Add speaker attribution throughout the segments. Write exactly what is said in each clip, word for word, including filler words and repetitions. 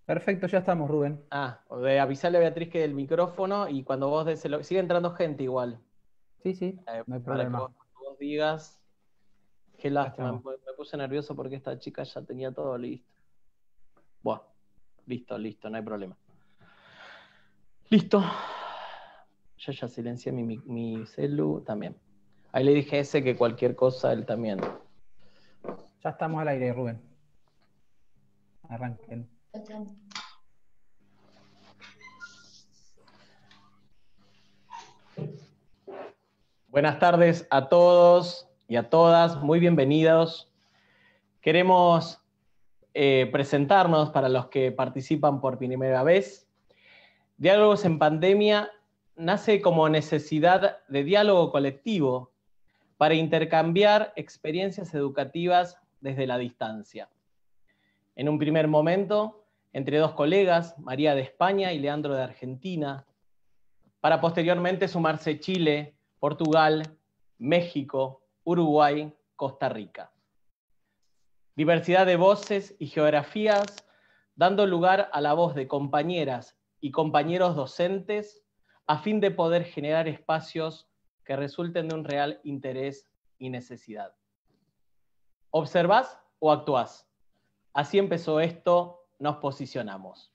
Speaker 1: Perfecto, ya estamos, Rubén.
Speaker 2: Ah, o de avisarle a Beatriz que del micrófono y cuando vos des el... Sigue entrando gente igual.
Speaker 1: Sí, sí,
Speaker 2: eh,
Speaker 1: no hay
Speaker 2: para que
Speaker 1: problema.
Speaker 2: vos, cuando vos digas. Qué
Speaker 1: Acá
Speaker 2: lástima, me,
Speaker 1: estamos.
Speaker 2: me puse nervioso porque esta chica ya tenía todo listo. Buah, listo, listo, no hay problema. Listo. Yo ya silencié mi, mi, mi celu también. Ahí le dije a ese que cualquier cosa él también.
Speaker 1: Ya estamos al aire, Rubén. Arranquen.
Speaker 2: Buenas tardes a todos y a todas, muy bienvenidos. Queremos eh, presentarnos para los que participan por primera vez. Diálogos en Pandemia nace como necesidad de diálogo colectivo para intercambiar experiencias educativas desde la distancia. En un primer momento, entre dos colegas, María de España y Leandro de Argentina, para posteriormente sumarse Chile, Portugal, México, Uruguay, Costa Rica. Diversidad de voces y geografías, dando lugar a la voz de compañeras y compañeros docentes a fin de poder generar espacios que resulten de un real interés y necesidad. ¿Observás o actuás? Así empezó esto, nos posicionamos.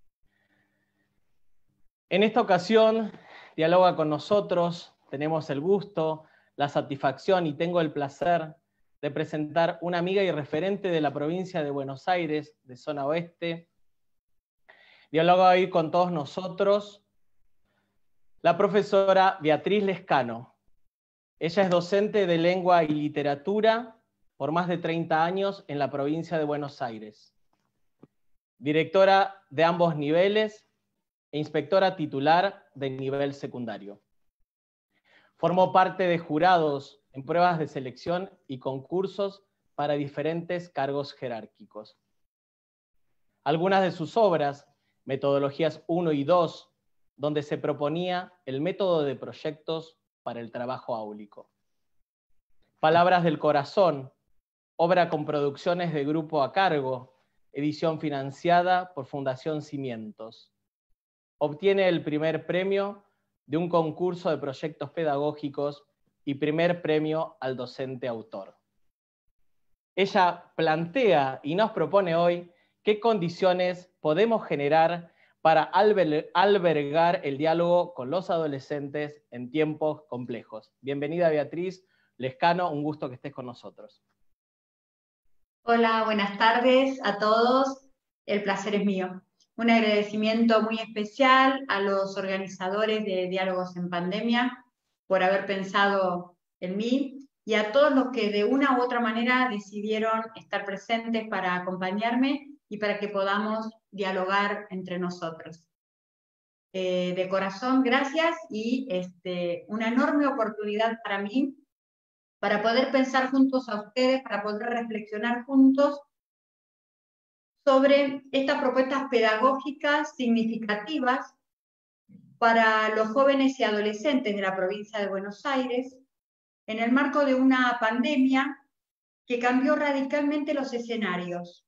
Speaker 2: En esta ocasión, dialoga con nosotros, tenemos el gusto, la satisfacción y tengo el placer de presentar una amiga y referente de la provincia de Buenos Aires, de zona oeste. Dialoga hoy con todos nosotros la profesora Beatriz Lescano. Ella es docente de lengua y literatura por más de treinta años en la provincia de Buenos Aires. Directora de ambos niveles e inspectora titular del nivel secundario. Formó parte de jurados en pruebas de selección y concursos para diferentes cargos jerárquicos. Algunas de sus obras, Metodologías uno y dos, donde se proponía el método de proyectos para el trabajo áulico. Palabras del Corazón, obra con producciones de grupo a cargo, edición financiada por Fundación Cimientos. Obtiene el primer premio de un concurso de proyectos pedagógicos y primer premio al docente autor. Ella plantea y nos propone hoy qué condiciones podemos generar para albergar el diálogo con los adolescentes en tiempos complejos. Bienvenida, Beatriz Lescano, un gusto que estés con nosotros.
Speaker 3: Hola, buenas tardes a todos. El placer es mío. Un agradecimiento muy especial a los organizadores de Diálogos en Pandemia por haber pensado en mí y a todos los que de una u otra manera decidieron estar presentes para acompañarme y para que podamos dialogar entre nosotros. Eh, de corazón, gracias y este, una enorme oportunidad para mí para poder pensar juntos a ustedes, para poder reflexionar juntos sobre estas propuestas pedagógicas significativas para los jóvenes y adolescentes de la provincia de Buenos Aires, en el marco de una pandemia que cambió radicalmente los escenarios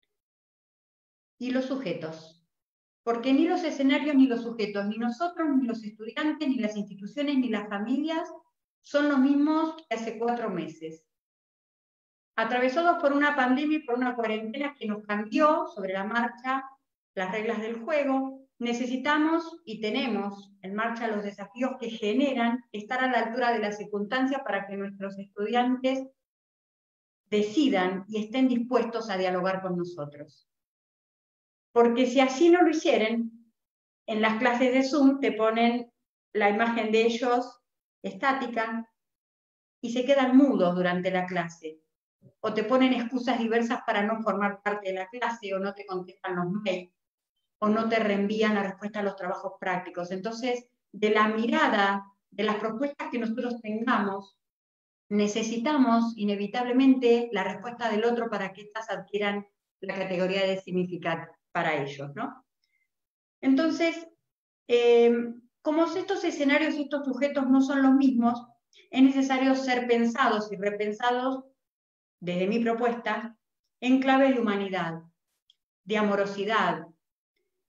Speaker 3: y los sujetos. Porque ni los escenarios ni los sujetos, ni nosotros, ni los estudiantes, ni las instituciones, ni las familias, son los mismos que hace cuatro meses. Atravesados por una pandemia y por una cuarentena que nos cambió sobre la marcha las reglas del juego, necesitamos y tenemos en marcha los desafíos que generan estar a la altura de las circunstancias para que nuestros estudiantes decidan y estén dispuestos a dialogar con nosotros. Porque si así no lo hicieran, en las clases de Zoom te ponen la imagen de ellos estática y se quedan mudos durante la clase. O te ponen excusas diversas para no formar parte de la clase, o no te contestan los mails, o no te reenvían la respuesta a los trabajos prácticos. Entonces, de la mirada, de las propuestas que nosotros tengamos, necesitamos inevitablemente la respuesta del otro para que éstas adquieran la categoría de significado para ellos, ¿no? Entonces, eh, como estos escenarios y estos sujetos no son los mismos, es necesario ser pensados y repensados desde mi propuesta, en clave de humanidad, de amorosidad,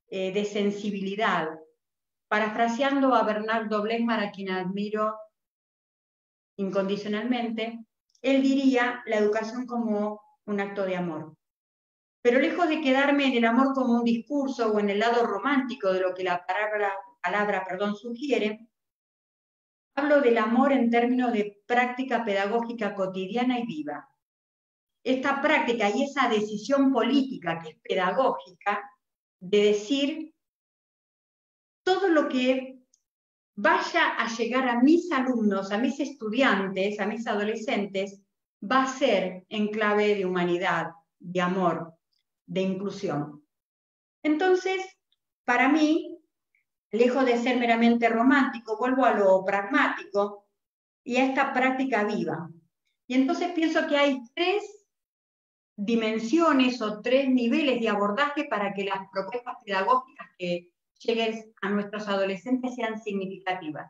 Speaker 3: eh, de sensibilidad. Parafraseando a Bernardo Blechman, a quien admiro incondicionalmente, él diría la educación como un acto de amor. Pero lejos de quedarme en el amor como un discurso o en el lado romántico de lo que la palabra, palabra perdón, sugiere, hablo del amor en términos de práctica pedagógica cotidiana y viva. Esta práctica y esa decisión política que es pedagógica, de decir todo lo que vaya a llegar a mis alumnos, a mis estudiantes, a mis adolescentes, va a ser en clave de humanidad, de amor, de inclusión. Entonces, para mí, lejos de ser meramente romántico, vuelvo a lo pragmático y a esta práctica viva. Y entonces pienso que hay tres dimensiones o tres niveles de abordaje para que las propuestas pedagógicas que lleguen a nuestros adolescentes sean significativas.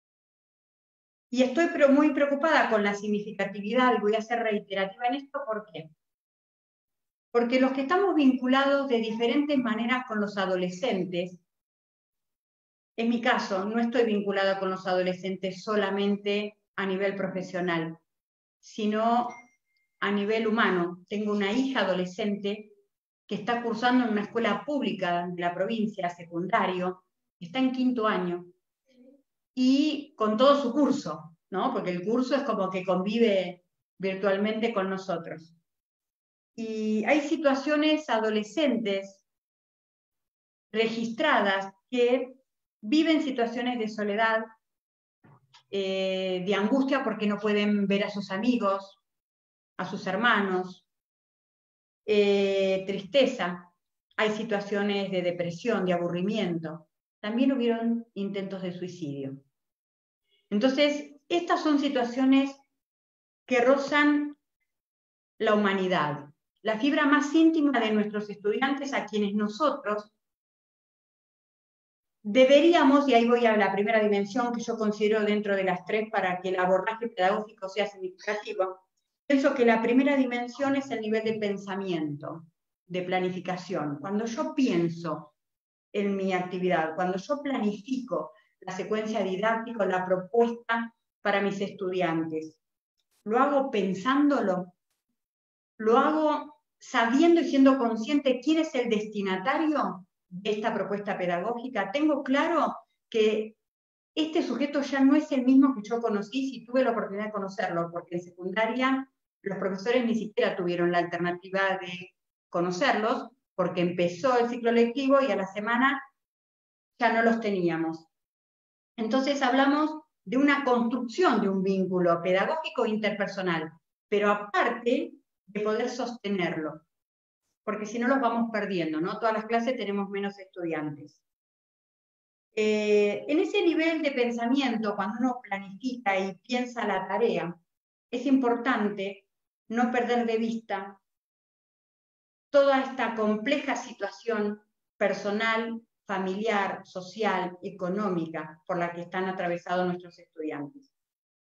Speaker 3: Y estoy pero muy preocupada con la significatividad, y voy a ser reiterativa en esto, ¿por qué? Porque los que estamos vinculados de diferentes maneras con los adolescentes, en mi caso, no estoy vinculada con los adolescentes solamente a nivel profesional, sino a nivel humano. Tengo una hija adolescente que está cursando en una escuela pública de la provincia, secundario, está en quinto año, y con todo su curso, ¿no? Porque el curso es como que convive virtualmente con nosotros. Y hay situaciones adolescentes registradas que viven situaciones de soledad, eh, de angustia porque no pueden ver a sus amigos, a sus hermanos, eh, tristeza. Hay situaciones de depresión, de aburrimiento. También hubieron intentos de suicidio. Entonces, estas son situaciones que rozan la humanidad, la fibra más íntima de nuestros estudiantes, a quienes nosotros deberíamos, y ahí voy a la primera dimensión que yo considero dentro de las tres para que el abordaje pedagógico sea significativo, pienso que la primera dimensión es el nivel de pensamiento, de planificación. Cuando yo pienso en mi actividad, cuando yo planifico la secuencia didáctica, la propuesta para mis estudiantes, ¿lo hago pensándolo? ¿Lo hago sabiendo y siendo consciente quién es el destinatario de esta propuesta pedagógica? Tengo claro que este sujeto ya no es el mismo que yo conocí si tuve la oportunidad de conocerlo, porque en secundaria los profesores ni siquiera tuvieron la alternativa de conocerlos, porque empezó el ciclo lectivo y a la semana ya no los teníamos. Entonces hablamos de una construcción de un vínculo pedagógico interpersonal, pero aparte de poder sostenerlo, porque si no los vamos perdiendo, ¿no? Todas las clases tenemos menos estudiantes. Eh, en ese nivel de pensamiento, cuando uno planifica y piensa la tarea, es importante no perder de vista toda esta compleja situación personal, familiar, social, económica, por la que están atravesados nuestros estudiantes.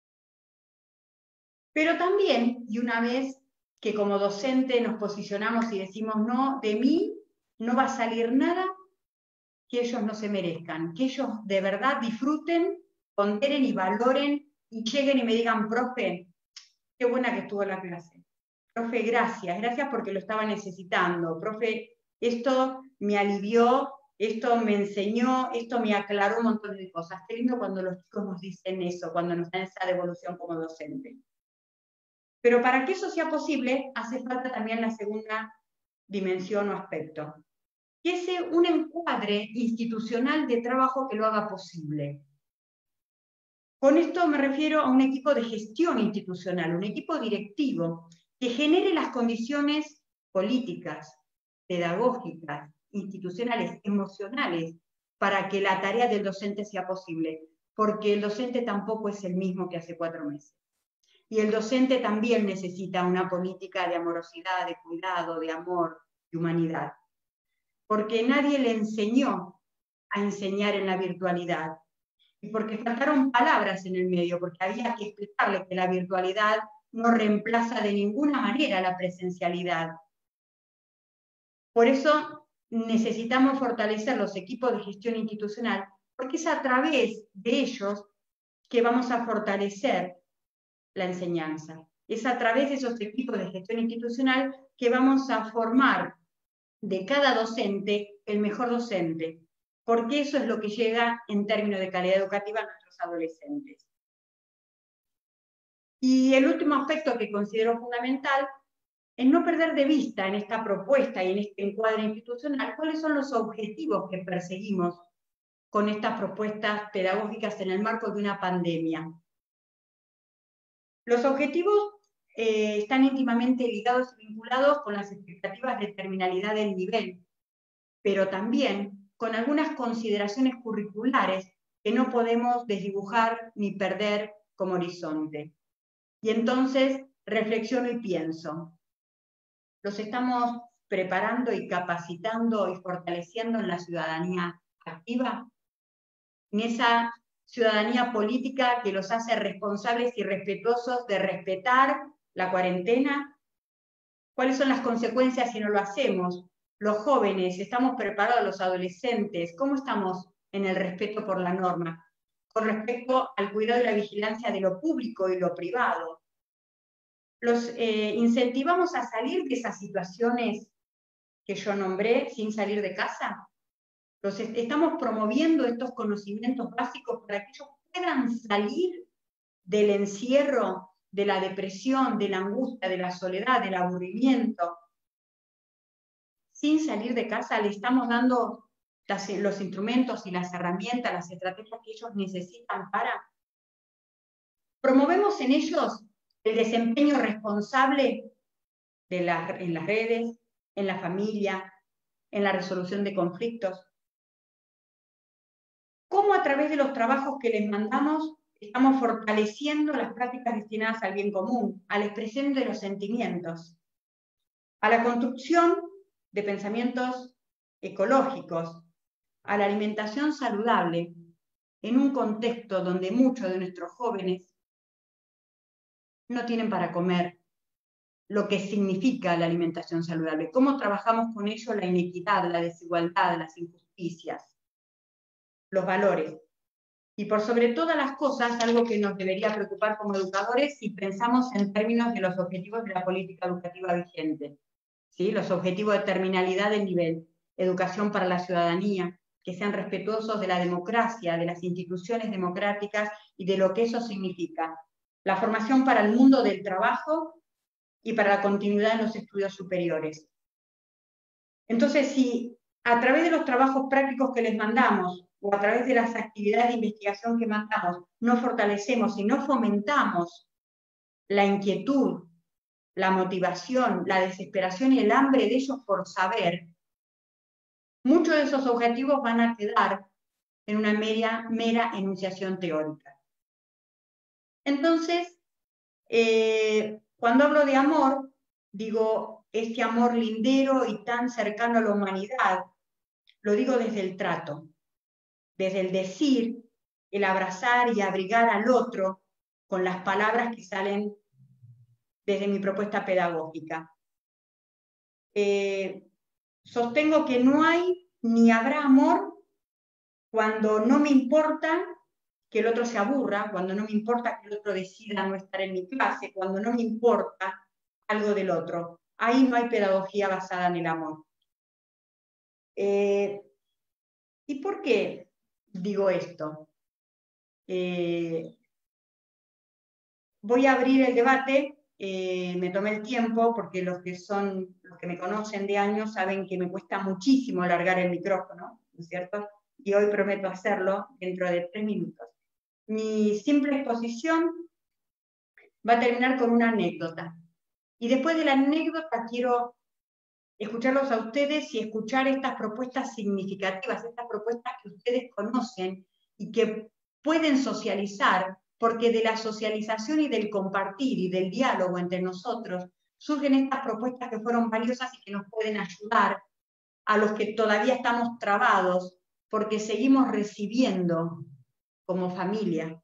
Speaker 3: Pero también, y una vez que como docente nos posicionamos y decimos, no, de mí no va a salir nada que ellos no se merezcan, que ellos de verdad disfruten, ponderen y valoren, y lleguen y me digan, profe, qué buena que estuvo la clase. Profe, gracias, gracias porque lo estaba necesitando. Profe, esto me alivió, esto me enseñó, esto me aclaró un montón de cosas. Qué lindo cuando los chicos nos dicen eso, cuando nos dan esa devolución como docente. Pero para que eso sea posible, hace falta también la segunda dimensión o aspecto, que es un encuadre institucional de trabajo que lo haga posible. Con esto me refiero a un equipo de gestión institucional, un equipo directivo, que genere las condiciones políticas, pedagógicas, institucionales, emocionales, para que la tarea del docente sea posible, porque el docente tampoco es el mismo que hace cuatro meses. Y el docente también necesita una política de amorosidad, de cuidado, de amor, de humanidad. Porque nadie le enseñó a enseñar en la virtualidad. Y porque faltaron palabras en el medio, porque había que explicarle que la virtualidad no reemplaza de ninguna manera la presencialidad. Por eso necesitamos fortalecer los equipos de gestión institucional, porque es a través de ellos que vamos a fortalecer la enseñanza. Es a través de esos equipos de gestión institucional que vamos a formar de cada docente el mejor docente, porque eso es lo que llega en términos de calidad educativa a nuestros adolescentes. Y el último aspecto que considero fundamental es no perder de vista en esta propuesta y en este encuadre institucional cuáles son los objetivos que perseguimos con estas propuestas pedagógicas en el marco de una pandemia. Los objetivos eh, están íntimamente ligados y vinculados con las expectativas de terminalidad del nivel, pero también con algunas consideraciones curriculares que no podemos desdibujar ni perder como horizonte. Y entonces reflexiono y pienso, ¿los estamos preparando y capacitando y fortaleciendo en la ciudadanía activa? En esa ciudadanía política que los hace responsables y respetuosos de respetar la cuarentena. ¿Cuáles son las consecuencias si no lo hacemos? Los jóvenes, ¿estamos preparados? Los adolescentes, ¿cómo estamos en el respeto por la norma? Con respecto al cuidado y la vigilancia de lo público y lo privado. ¿Los eh, incentivamos a salir de esas situaciones que yo nombré sin salir de casa? ¿Los est- estamos promoviendo estos conocimientos básicos para que ellos puedan salir del encierro, de la depresión, de la angustia, de la soledad, del aburrimiento? Sin salir de casa le estamos dando las, los instrumentos y las herramientas, las estrategias que ellos necesitan para. Promovemos en ellos el desempeño responsable de la, en las redes, en la familia, en la resolución de conflictos. ¿Cómo a través de los trabajos que les mandamos estamos fortaleciendo las prácticas destinadas al bien común, a la expresión de los sentimientos, a la construcción de pensamientos ecológicos, a la alimentación saludable, en un contexto donde muchos de nuestros jóvenes no tienen para comer, lo que significa la alimentación saludable? ¿Cómo trabajamos con ello la inequidad, la desigualdad, las injusticias, los valores? Y por sobre todas las cosas, algo que nos debería preocupar como educadores si pensamos en términos de los objetivos de la política educativa vigente, ¿sí? Los objetivos de terminalidad del nivel, educación para la ciudadanía, que sean respetuosos de la democracia, de las instituciones democráticas y de lo que eso significa. La formación para el mundo del trabajo y para la continuidad en los estudios superiores. Entonces, si a través de los trabajos prácticos que les mandamos, o a través de las actividades de investigación que mandamos, no fortalecemos y no fomentamos la inquietud, la motivación, la desesperación y el hambre de ellos por saber, muchos de esos objetivos van a quedar en una mera, mera enunciación teórica. Entonces, eh, cuando hablo de amor, digo, este amor lindero y tan cercano a la humanidad, lo digo desde el trato, desde el decir, el abrazar y abrigar al otro con las palabras que salen desde mi propuesta pedagógica. Eh, sostengo que no hay ni habrá amor cuando no me importa que el otro se aburra, cuando no me importa que el otro decida no estar en mi clase, cuando no me importa algo del otro. Ahí no hay pedagogía basada en el amor. Eh, ¿Y por qué digo esto? Eh, voy a abrir el debate, eh, me tomé el tiempo, porque los que, son, los que me conocen de años saben que me cuesta muchísimo alargar el micrófono, ¿no es cierto? Y hoy prometo hacerlo dentro de tres minutos. Mi simple exposición va a terminar con una anécdota. Y después de la anécdota quiero escucharlos a ustedes y escuchar estas propuestas significativas, estas propuestas que ustedes conocen y que pueden socializar, porque de la socialización y del compartir y del diálogo entre nosotros surgen estas propuestas que fueron valiosas y que nos pueden ayudar a los que todavía estamos trabados, porque seguimos recibiendo como familia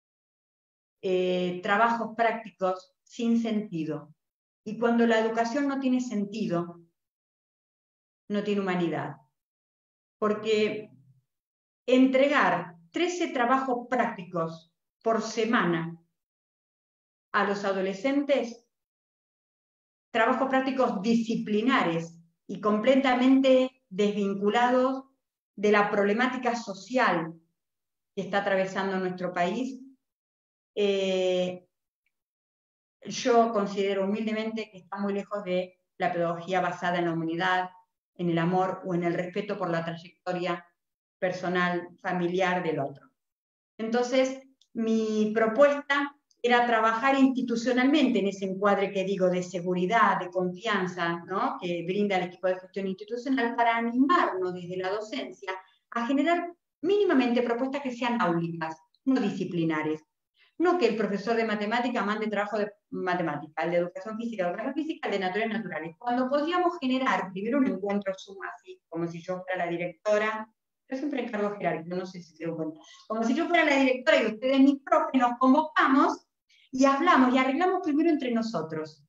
Speaker 3: eh, trabajos prácticos sin sentido. Y cuando la educación no tiene sentido, no tiene humanidad. Porque entregar trece trabajos prácticos por semana a los adolescentes, trabajos prácticos disciplinares y completamente desvinculados de la problemática social que está atravesando nuestro país, eh, yo considero humildemente que está muy lejos de la pedagogía basada en la humanidad, en el amor o en el respeto por la trayectoria personal, familiar del otro. Entonces, mi propuesta era trabajar institucionalmente en ese encuadre que digo de seguridad, de confianza, ¿no?, que brinda el equipo de gestión institucional, para animarnos desde la docencia a generar mínimamente propuestas que sean áulicas, no disciplinares. No que el profesor de matemática mande trabajo de matemática, el de educación física, de educación física, el de naturales naturales. Cuando podíamos generar primero un encuentro suma así, como si yo fuera la directora, yo siempre encargo jerárquico, no sé si se dan cuenta, como si yo fuera la directora y ustedes mis profes, nos convocamos y hablamos y arreglamos primero entre nosotros.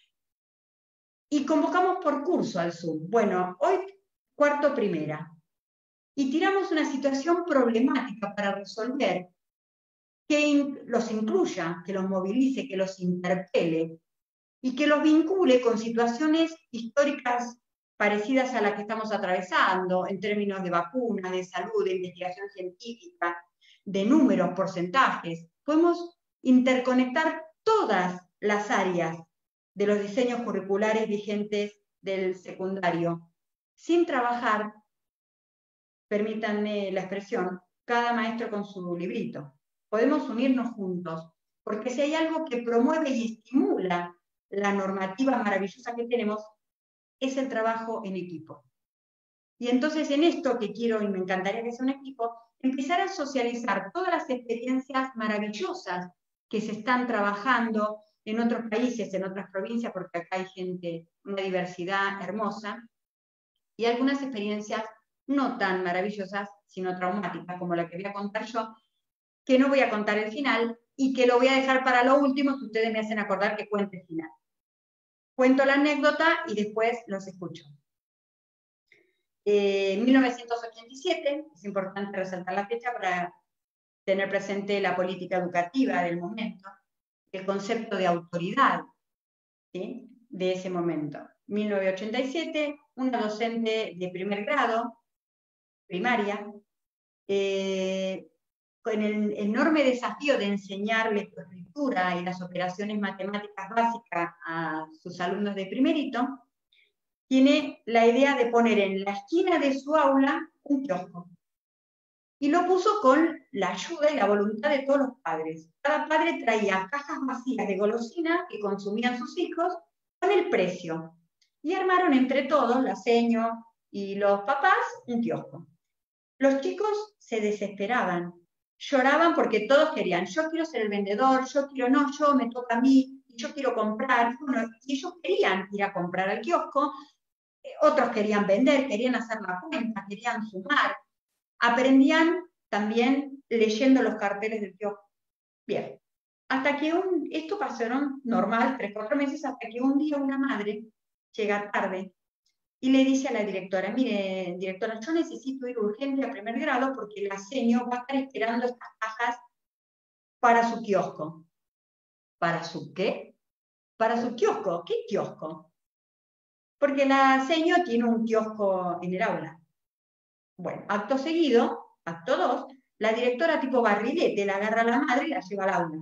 Speaker 3: Y convocamos por curso al Zoom. Bueno, hoy cuarto primera. Y tiramos una situación problemática para resolver, que in, los incluya, que los movilice, que los interpele y que los vincule con situaciones históricas parecidas a las que estamos atravesando en términos de vacunas, de salud, de investigación científica, de números, porcentajes. Podemos interconectar todas las áreas de los diseños curriculares vigentes del secundario, sin trabajar, permítanme la expresión, cada maestro con su librito. Podemos unirnos juntos, porque si hay algo que promueve y estimula la normativa maravillosa que tenemos, es el trabajo en equipo. Y entonces en esto que quiero, y me encantaría que sea un equipo, empezar a socializar todas las experiencias maravillosas que se están trabajando en otros países, en otras provincias, porque acá hay gente, una diversidad hermosa, y algunas experiencias no tan maravillosas, sino traumáticas, como la que voy a contar yo, que no voy a contar el final, y que lo voy a dejar para lo último, si ustedes me hacen acordar que cuente el final. Cuento la anécdota y después los escucho. En eh, mil novecientos ochenta y siete, es importante resaltar la fecha para tener presente la política educativa del momento, el concepto de autoridad, ¿sí?, de ese momento. mil novecientos ochenta y siete, una docente de primer grado, primaria, eh, con el enorme desafío de enseñar lectoescritura y las operaciones matemáticas básicas a sus alumnos de primerito, tiene la idea de poner en la esquina de su aula un kiosco. Y lo puso con la ayuda y la voluntad de todos los padres. Cada padre traía cajas vacías de golosina que consumían sus hijos con el precio. Y armaron entre todos, la seño y los papás, un kiosco. Los chicos se desesperaban, lloraban porque todos querían, yo quiero ser el vendedor, yo quiero, no, yo me toca a mí, yo quiero comprar. Bueno, y ellos querían ir a comprar al kiosco, otros querían vender, querían hacer la cuenta, querían sumar. Aprendían también leyendo los carteles del kiosco. Bien, hasta que un, esto pasaron normal, tres, cuatro meses, hasta que un día una madre llega tarde y le dice a la directora, mire, directora, yo necesito ir urgente a primer grado porque la seño va a estar esperando estas cajas para su kiosco. ¿Para su qué? Para su kiosco. ¿Qué kiosco? Porque la seño tiene un kiosco en el aula. Bueno, acto seguido, acto dos, la directora tipo barrilete la agarra a la madre y la lleva al aula.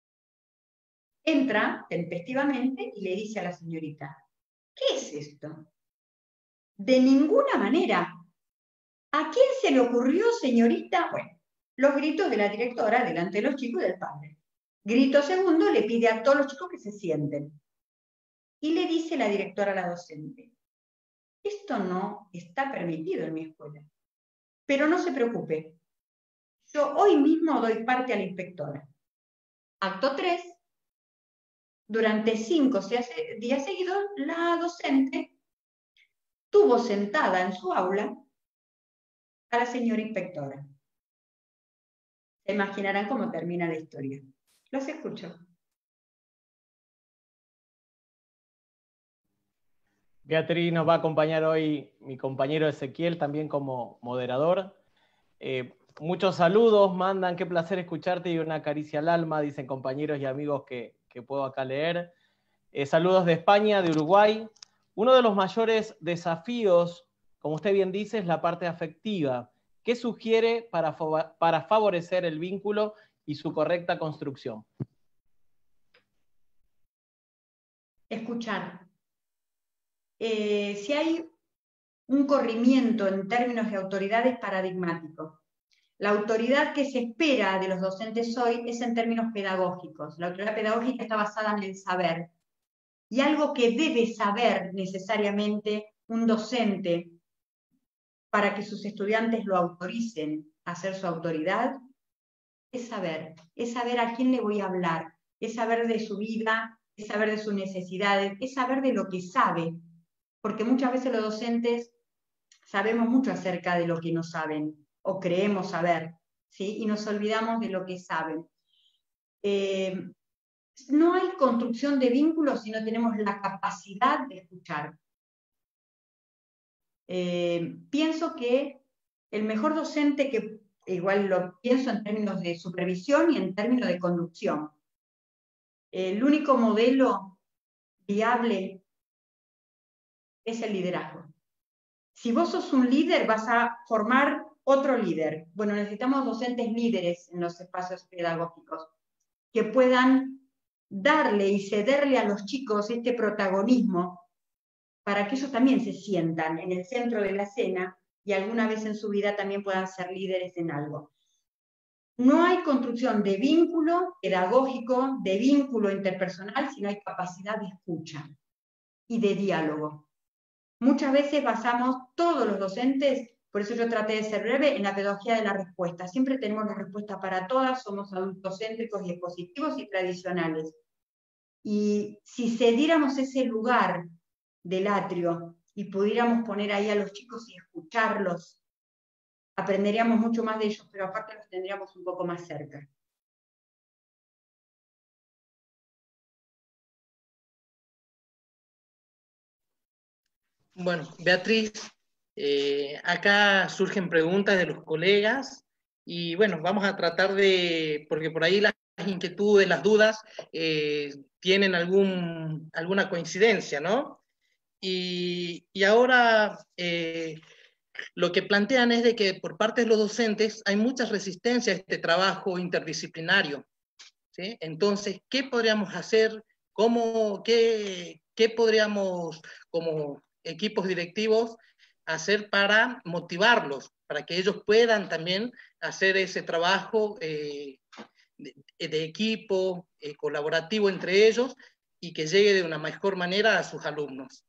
Speaker 3: Entra tempestivamente y le dice a la señorita, ¿qué es esto? De ninguna manera. ¿A quién se le ocurrió, señorita? Bueno, los gritos de la directora delante de los chicos y del padre. Grito segundo, le pide a todos los chicos que se sienten. Y le dice la directora a la docente, esto no está permitido en mi escuela. Pero no se preocupe, yo hoy mismo doy parte a la inspectora. Acto tres, durante cinco días seguidos, la docente tuvo sentada en su aula a la señora inspectora. Se imaginarán cómo termina la historia. Los escucho.
Speaker 2: Beatriz nos va a acompañar hoy mi compañero Ezequiel, también como moderador. Eh, muchos saludos, mandan, qué placer escucharte y una caricia al alma, dicen compañeros y amigos que, que puedo acá leer. Eh, saludos de España, de Uruguay. Uno de los mayores desafíos, como usted bien dice, es la parte afectiva. ¿Qué sugiere para, para favorecer el vínculo y su correcta construcción?
Speaker 3: Escuchar. Eh, si hay un corrimiento en términos de autoridad es paradigmático. La autoridad que se espera de los docentes hoy es en términos pedagógicos. La autoridad pedagógica está basada en el saber. Y algo que debe saber necesariamente un docente para que sus estudiantes lo autoricen a ser su autoridad, es saber. Es saber a quién le voy a hablar, es saber de su vida, es saber de sus necesidades, es saber de lo que sabe. Porque muchas veces los docentes sabemos mucho acerca de lo que no saben, o creemos saber, ¿sí? Y nos olvidamos de lo que saben. Eh, no hay construcción de vínculos si no tenemos la capacidad de escuchar. Eh, pienso que el mejor docente, que igual lo pienso en términos de supervisión y en términos de conducción, el único modelo viable es el liderazgo. Si vos sos un líder, vas a formar otro líder. Bueno, necesitamos docentes líderes en los espacios pedagógicos que puedan darle y cederle a los chicos este protagonismo para que ellos también se sientan en el centro de la escena y alguna vez en su vida también puedan ser líderes en algo. No hay construcción de vínculo pedagógico, de vínculo interpersonal, si no hay capacidad de escucha y de diálogo. Muchas veces basamos todos los docentes, por eso yo traté de ser breve, en la pedagogía de la respuesta. Siempre tenemos la respuesta para todas, somos adultocéntricos y expositivos y tradicionales. Y si cediéramos ese lugar del atrio y pudiéramos poner ahí a los chicos y escucharlos, aprenderíamos mucho más de ellos, pero aparte los tendríamos un poco más cerca.
Speaker 4: Bueno, Beatriz, eh, acá surgen preguntas de los colegas y bueno, vamos a tratar de, porque por ahí las inquietudes, las dudas eh, tienen algún, alguna coincidencia, ¿no? Y, y ahora eh, lo que plantean es de que por parte de los docentes hay mucha resistencia a este trabajo interdisciplinario, ¿sí? Entonces, ¿qué podríamos hacer? ¿Cómo, qué, qué podríamos, como equipos directivos, hacer para motivarlos, para que ellos puedan también hacer ese trabajo eh, de, de equipo, eh, colaborativo entre ellos, y que llegue de una mejor manera a sus alumnos?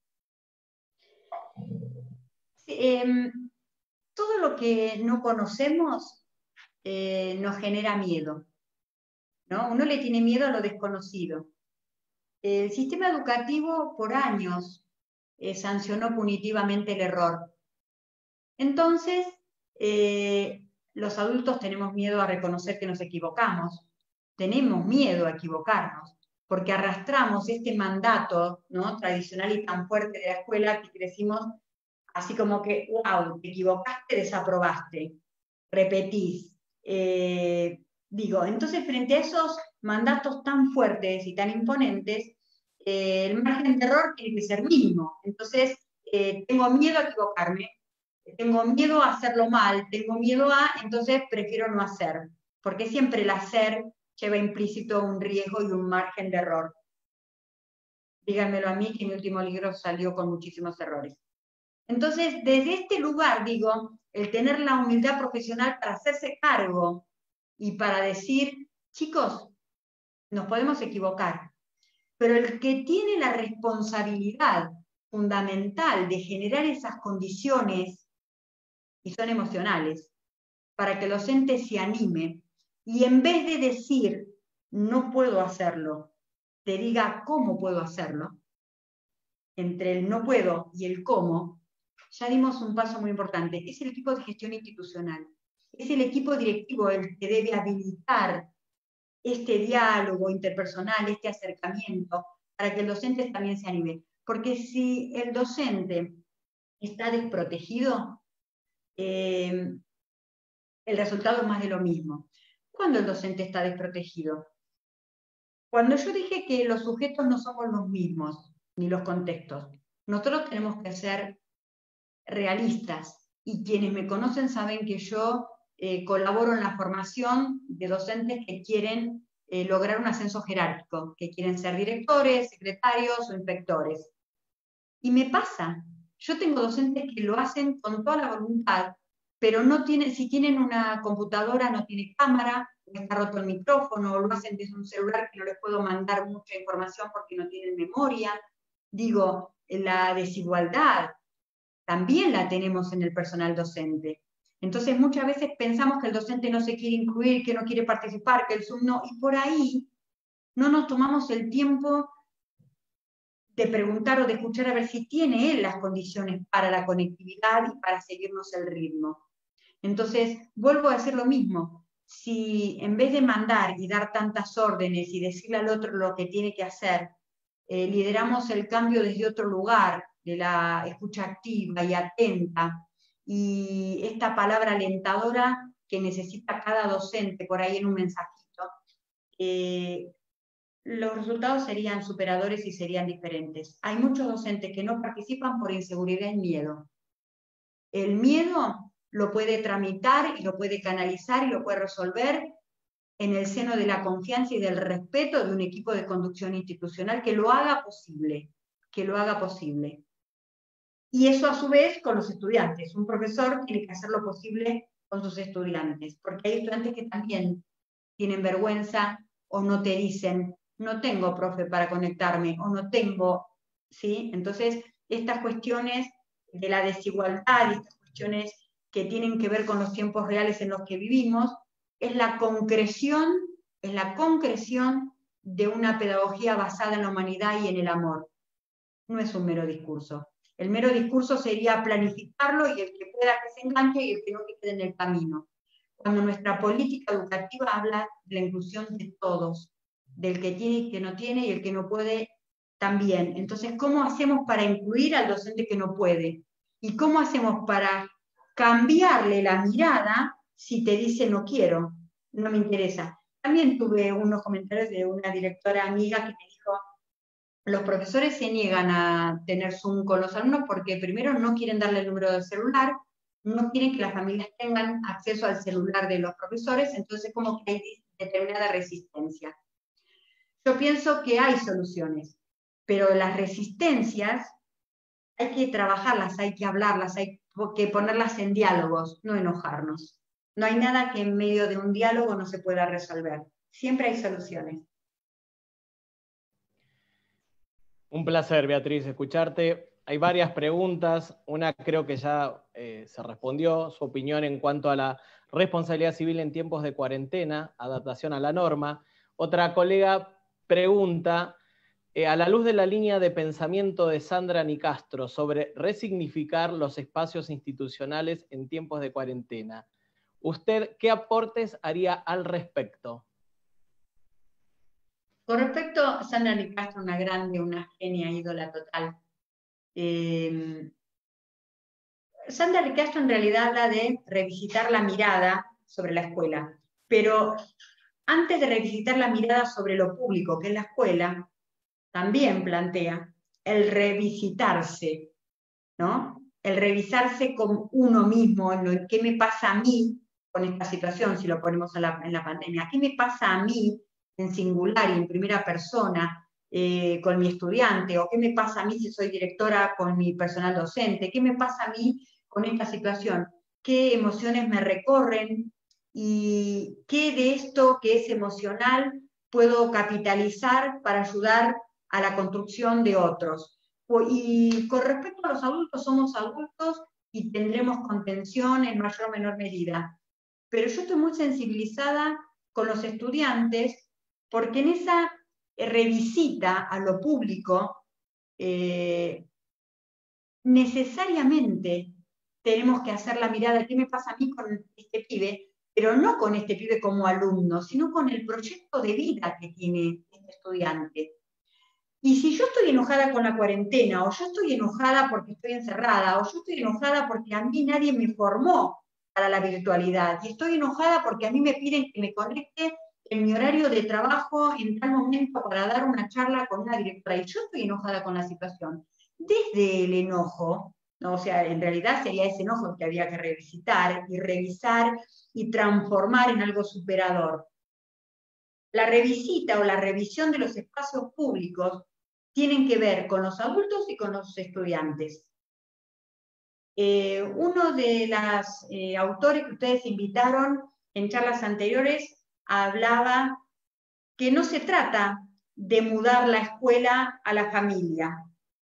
Speaker 3: Sí, eh, todo lo que no conocemos eh, nos genera miedo, ¿no? Uno le tiene miedo a lo desconocido. El sistema educativo por años eh, sancionó punitivamente el error. Entonces, eh, los adultos tenemos miedo a reconocer que nos equivocamos, tenemos miedo a equivocarnos, porque arrastramos este mandato, ¿no?, tradicional y tan fuerte de la escuela que crecimos así como que, wow, te equivocaste, desaprobaste, repetís. Eh, digo, entonces frente a esos mandatos tan fuertes y tan imponentes, eh, el margen de error tiene que ser mínimo. Entonces, eh, tengo miedo a equivocarme, tengo miedo a hacerlo mal, tengo miedo a, entonces prefiero no hacer, porque siempre el hacer lleva implícito un riesgo y un margen de error. Díganmelo a mí, que mi último libro salió con muchísimos errores. Entonces, desde este lugar, digo, el tener la humildad profesional para hacerse cargo y para decir, chicos, nos podemos equivocar, pero el que tiene la responsabilidad fundamental de generar esas condiciones, y son emocionales, para que el docente se anime, y en vez de decir, no puedo hacerlo, te diga cómo puedo hacerlo, entre el no puedo y el cómo, ya dimos un paso muy importante. Es el equipo de gestión institucional. Es el equipo directivo el que debe habilitar este diálogo interpersonal, este acercamiento, para que el docente también se anime. Porque si el docente está desprotegido, eh, el resultado es más de lo mismo. ¿Cuándo el docente está desprotegido? Cuando yo dije que los sujetos no somos los mismos, ni los contextos, nosotros tenemos que ser realistas, y quienes me conocen saben que yo eh, colaboro en la formación de docentes que quieren eh, lograr un ascenso jerárquico, que quieren ser directores, secretarios o inspectores. Y me pasa, yo tengo docentes que lo hacen con toda la voluntad, pero no tienen, si tienen una computadora no tiene cámara, está roto el micrófono, o lo hacen desde un celular que no les puedo mandar mucha información porque no tienen memoria. Digo, la desigualdad también la tenemos en el personal docente. Entonces muchas veces pensamos que el docente no se quiere incluir, que no quiere participar, que el Zoom no, y por ahí no nos tomamos el tiempo de preguntar o de escuchar a ver si tiene él las condiciones para la conectividad y para seguirnos el ritmo. Entonces, vuelvo a decir lo mismo. Si en vez de mandar y dar tantas órdenes y decirle al otro lo que tiene que hacer, eh, lideramos el cambio desde otro lugar, de la escucha activa y atenta, y esta palabra alentadora que necesita cada docente por ahí en un mensajito, eh, los resultados serían superadores y serían diferentes. Hay muchos docentes que no participan por inseguridad y miedo. El miedo lo puede tramitar y lo puede canalizar y lo puede resolver en el seno de la confianza y del respeto de un equipo de conducción institucional que lo haga posible, que lo haga posible. Y eso a su vez con los estudiantes. Un profesor tiene que hacer lo posible con sus estudiantes, porque hay estudiantes que también tienen vergüenza o no te dicen, no tengo profe para conectarme, o no tengo, ¿sí? Entonces, estas cuestiones de la desigualdad, estas cuestiones que tienen que ver con los tiempos reales en los que vivimos, es la concreción, es la concreción de una pedagogía basada en la humanidad y en el amor. No es un mero discurso. El mero discurso sería planificarlo y el que pueda que se enganche y el que no que quede en el camino. Cuando nuestra política educativa habla de la inclusión de todos, del que tiene y que no tiene y el que no puede también. Entonces, ¿cómo hacemos para incluir al docente que no puede? ¿Y cómo hacemos para cambiarle la mirada si te dice no quiero, no me interesa? También tuve unos comentarios de una directora amiga que me dijo, los profesores se niegan a tener Zoom con los alumnos porque primero no quieren darle el número del celular, no quieren que las familias tengan acceso al celular de los profesores, entonces como que hay determinada resistencia. Yo pienso que hay soluciones, pero las resistencias hay que trabajarlas, hay que hablarlas, hay que ponerlas en diálogos, no enojarnos. No hay nada que en medio de un diálogo no se pueda resolver. Siempre hay soluciones.
Speaker 2: Un placer, Beatriz, escucharte. Hay varias preguntas. Una creo que ya eh, se respondió, su opinión en cuanto a la responsabilidad civil en tiempos de cuarentena, adaptación a la norma. Otra colega pregunta, eh, a la luz de la línea de pensamiento de Sandra Nicastro sobre resignificar los espacios institucionales en tiempos de cuarentena, ¿usted qué aportes haría al respecto?
Speaker 3: Con respecto a Sandra Nicastro, una grande, una genia, ídola total. Eh, Sandra Nicastro en realidad habla de revisitar la mirada sobre la escuela, pero antes de revisitar la mirada sobre lo público, que es la escuela, también plantea el revisitarse, ¿no? El revisarse con uno mismo, en lo que me pasa a mí con esta situación, si lo ponemos en la, en la pandemia, ¿qué me pasa a mí en singular y en primera persona eh, con mi estudiante? ¿O qué me pasa a mí si soy directora con mi personal docente? ¿Qué me pasa a mí con esta situación? ¿Qué emociones me recorren? ¿Y qué de esto que es emocional puedo capitalizar para ayudar a la construcción de otros? Y con respecto a los adultos, somos adultos y tendremos contención en mayor o menor medida. Pero yo estoy muy sensibilizada con los estudiantes porque en esa revisita a lo público eh, necesariamente tenemos que hacer la mirada, ¿qué me pasa a mí con este pibe? Pero no con este pibe como alumno, sino con el proyecto de vida que tiene este estudiante. Y si yo estoy enojada con la cuarentena, o yo estoy enojada porque estoy encerrada, o yo estoy enojada porque a mí nadie me formó para la virtualidad, y estoy enojada porque a mí me piden que me conecte en mi horario de trabajo en tal momento para dar una charla con una directora, y yo estoy enojada con la situación, desde el enojo, ¿no? O sea, en realidad sería ese enojo que había que revisitar y revisar y transformar en algo superador. La revisita o la revisión de los espacios públicos tienen que ver con los adultos y con los estudiantes. Eh, uno de los eh, autores que ustedes invitaron en charlas anteriores hablaba que no se trata de mudar la escuela a la familia.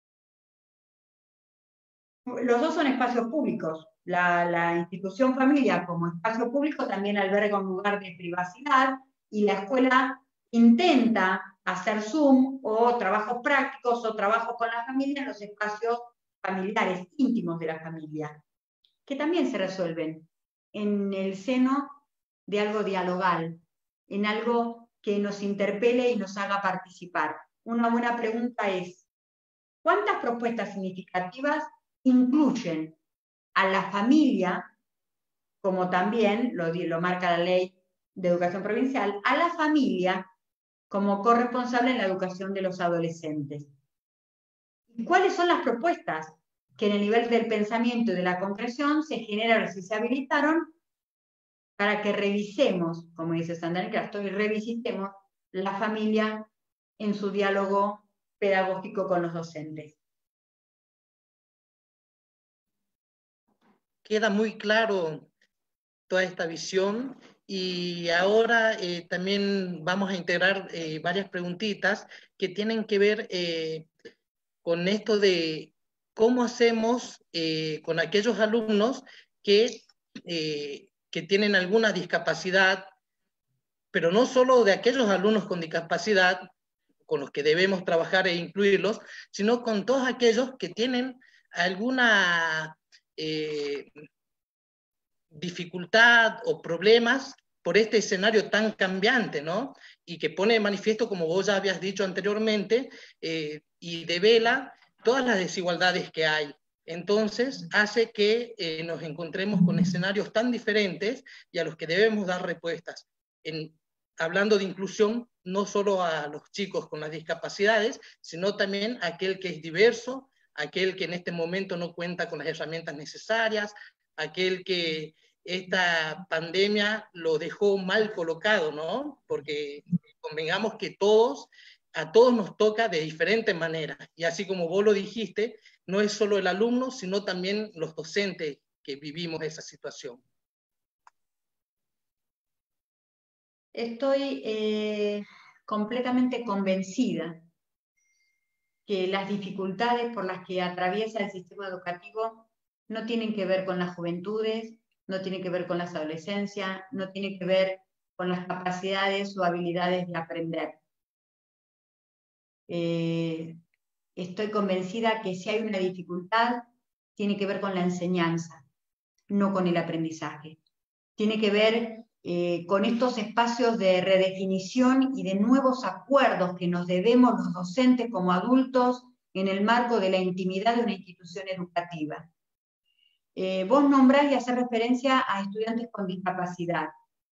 Speaker 3: Los dos son espacios públicos. La, la institución familia como espacio público también alberga un lugar de privacidad y la escuela intenta hacer Zoom o trabajos prácticos o trabajos con la familia en los espacios familiares, íntimos de la familia, que también se resuelven en el seno de algo dialogal, en algo que nos interpele y nos haga participar. Una buena pregunta es, ¿cuántas propuestas significativas incluyen a la familia, como también lo, lo marca la Ley de Educación Provincial, a la familia como corresponsable en la educación de los adolescentes? ¿Y cuáles son las propuestas que en el nivel del pensamiento y de la concreción se generaron, si se habilitaron, para que revisemos, como dice Sandra Castro, y revisitemos la familia en su diálogo pedagógico con los docentes?
Speaker 4: Queda muy claro toda esta visión y ahora eh, también vamos a integrar eh, varias preguntitas que tienen que ver eh, con esto de cómo hacemos eh, con aquellos alumnos que, eh, que tienen alguna discapacidad, pero no solo de aquellos alumnos con discapacidad con los que debemos trabajar e incluirlos, sino con todos aquellos que tienen alguna eh, dificultad o problemas por este escenario tan cambiante, ¿no? Y que pone de manifiesto, como vos ya habías dicho anteriormente, eh, y devela todas las desigualdades que hay. Entonces, hace que eh, nos encontremos con escenarios tan diferentes y a los que debemos dar respuestas. En, hablando de inclusión, no solo a los chicos con las discapacidades, sino también a aquel que es diverso, aquel que en este momento no cuenta con las herramientas necesarias, aquel que esta pandemia lo dejó mal colocado, ¿no? Porque convengamos que todos, a todos nos toca de diferentes maneras. Y así como vos lo dijiste, no es solo el alumno, sino también los docentes que vivimos esa situación.
Speaker 3: Estoy eh, completamente convencida que las dificultades por las que atraviesa el sistema educativo no tienen que ver con las juventudes, no tienen que ver con las adolescencias, no tienen que ver con las capacidades o habilidades de aprender. Eh, estoy convencida que si hay una dificultad, tiene que ver con la enseñanza, no con el aprendizaje. Tiene que ver eh, con estos espacios de redefinición y de nuevos acuerdos que nos debemos los docentes como adultos en el marco de la intimidad de una institución educativa. Eh, vos nombrás y haces referencia a estudiantes con discapacidad.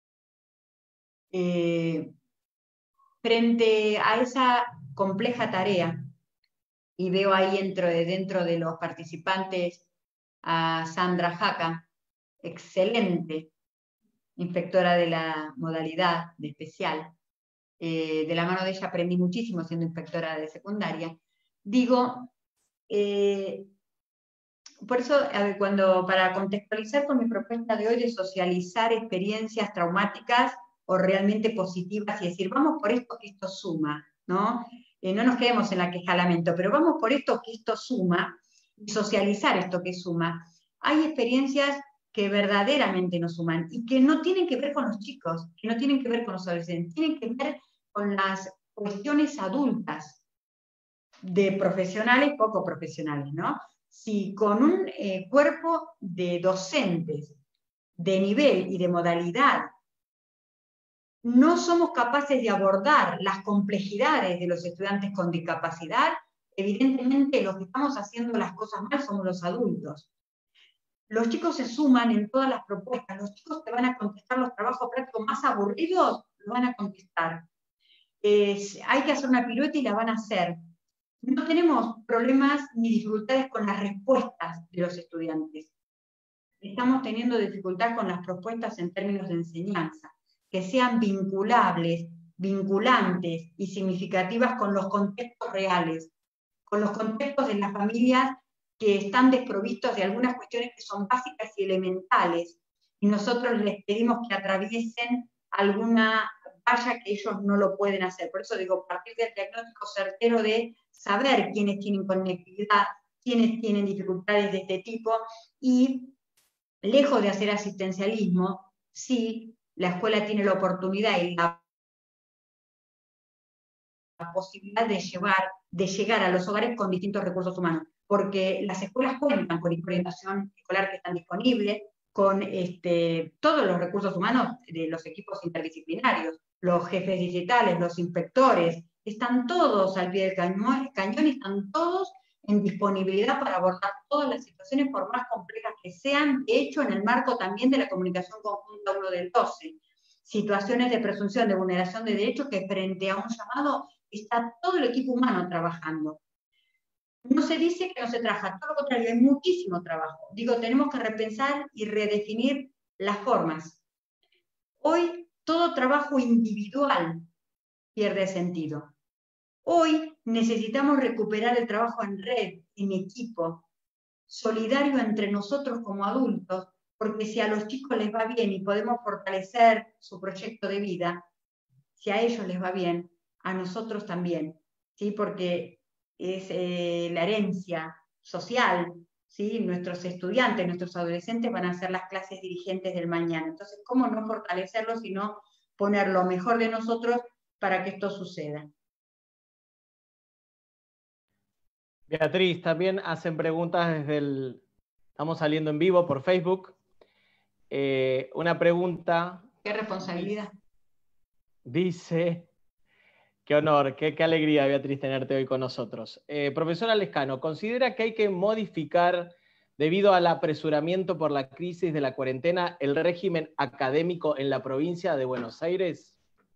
Speaker 3: Eh, frente a esa compleja tarea, y veo ahí dentro de, dentro de los participantes a Sandra Jaca, excelente inspectora de la modalidad de especial. Eh, de la mano de ella aprendí muchísimo siendo inspectora de secundaria. Digo, eh, por eso, a ver, cuando, para contextualizar con mi propuesta de hoy de socializar experiencias traumáticas o realmente positivas y decir, vamos por esto que esto suma, ¿no? Eh, no nos quedemos en la queja lamento, pero vamos por esto que esto suma, y socializar esto que suma. Hay experiencias que verdaderamente nos suman y que no tienen que ver con los chicos, que no tienen que ver con los adolescentes, tienen que ver con las cuestiones adultas de profesionales, poco profesionales, ¿no? Si con un eh, cuerpo de docentes de nivel y de modalidad no somos capaces de abordar las complejidades de los estudiantes con discapacidad, evidentemente los que estamos haciendo las cosas mal somos los adultos. Los chicos se suman en todas las propuestas, los chicos te van a contestar los trabajos prácticos más aburridos, los van a contestar. Eh, hay que hacer una pirueta y la van a hacer. No tenemos problemas ni dificultades con las respuestas de los estudiantes. Estamos teniendo dificultad con las propuestas en términos de enseñanza, que sean vinculables, vinculantes y significativas con los contextos reales, con los contextos de las familias que están desprovistos de algunas cuestiones que son básicas y elementales, y nosotros les pedimos que atraviesen alguna valla que ellos no lo pueden hacer. Por eso digo, partir del diagnóstico certero de saber quiénes tienen conectividad, quiénes tienen dificultades de este tipo, y lejos de hacer asistencialismo, sí, la escuela tiene la oportunidad y la posibilidad de, llevar, de llegar a los hogares con distintos recursos humanos, porque las escuelas cuentan con orientación escolar que están disponibles, con este, todos los recursos humanos de los equipos interdisciplinarios, los jefes digitales, los inspectores, están todos al pie del cañón, cañón están todos en disponibilidad para abordar todas las situaciones, por más complejas que sean, de hecho en el marco también de la comunicación conjunta uno del doce. Situaciones de presunción de vulneración de derechos que frente a un llamado está todo el equipo humano trabajando. No se dice que no se trabaja, todo lo contrario, hay muchísimo trabajo. Digo, tenemos que repensar y redefinir las formas. Hoy todo trabajo individual pierde sentido. Hoy necesitamos recuperar el trabajo en red, en equipo, solidario entre nosotros como adultos, porque si a los chicos les va bien y podemos fortalecer su proyecto de vida, si a ellos les va bien, a nosotros también, ¿sí? Porque es eh, la herencia social, ¿sí? Nuestros estudiantes, nuestros adolescentes van a ser las clases dirigentes del mañana. Entonces, ¿cómo no fortalecerlos y no poner lo mejor de nosotros para que esto suceda?
Speaker 2: Beatriz, también hacen preguntas desde el... Estamos saliendo en vivo por Facebook. Eh, una pregunta...
Speaker 3: ¿Qué responsabilidad?
Speaker 2: Dice... Qué honor, qué, qué alegría, Beatriz, tenerte hoy con nosotros. Eh, profesora Lescano, ¿considera que hay que modificar, debido al apresuramiento por la crisis de la cuarentena, el régimen académico en la provincia de Buenos Aires?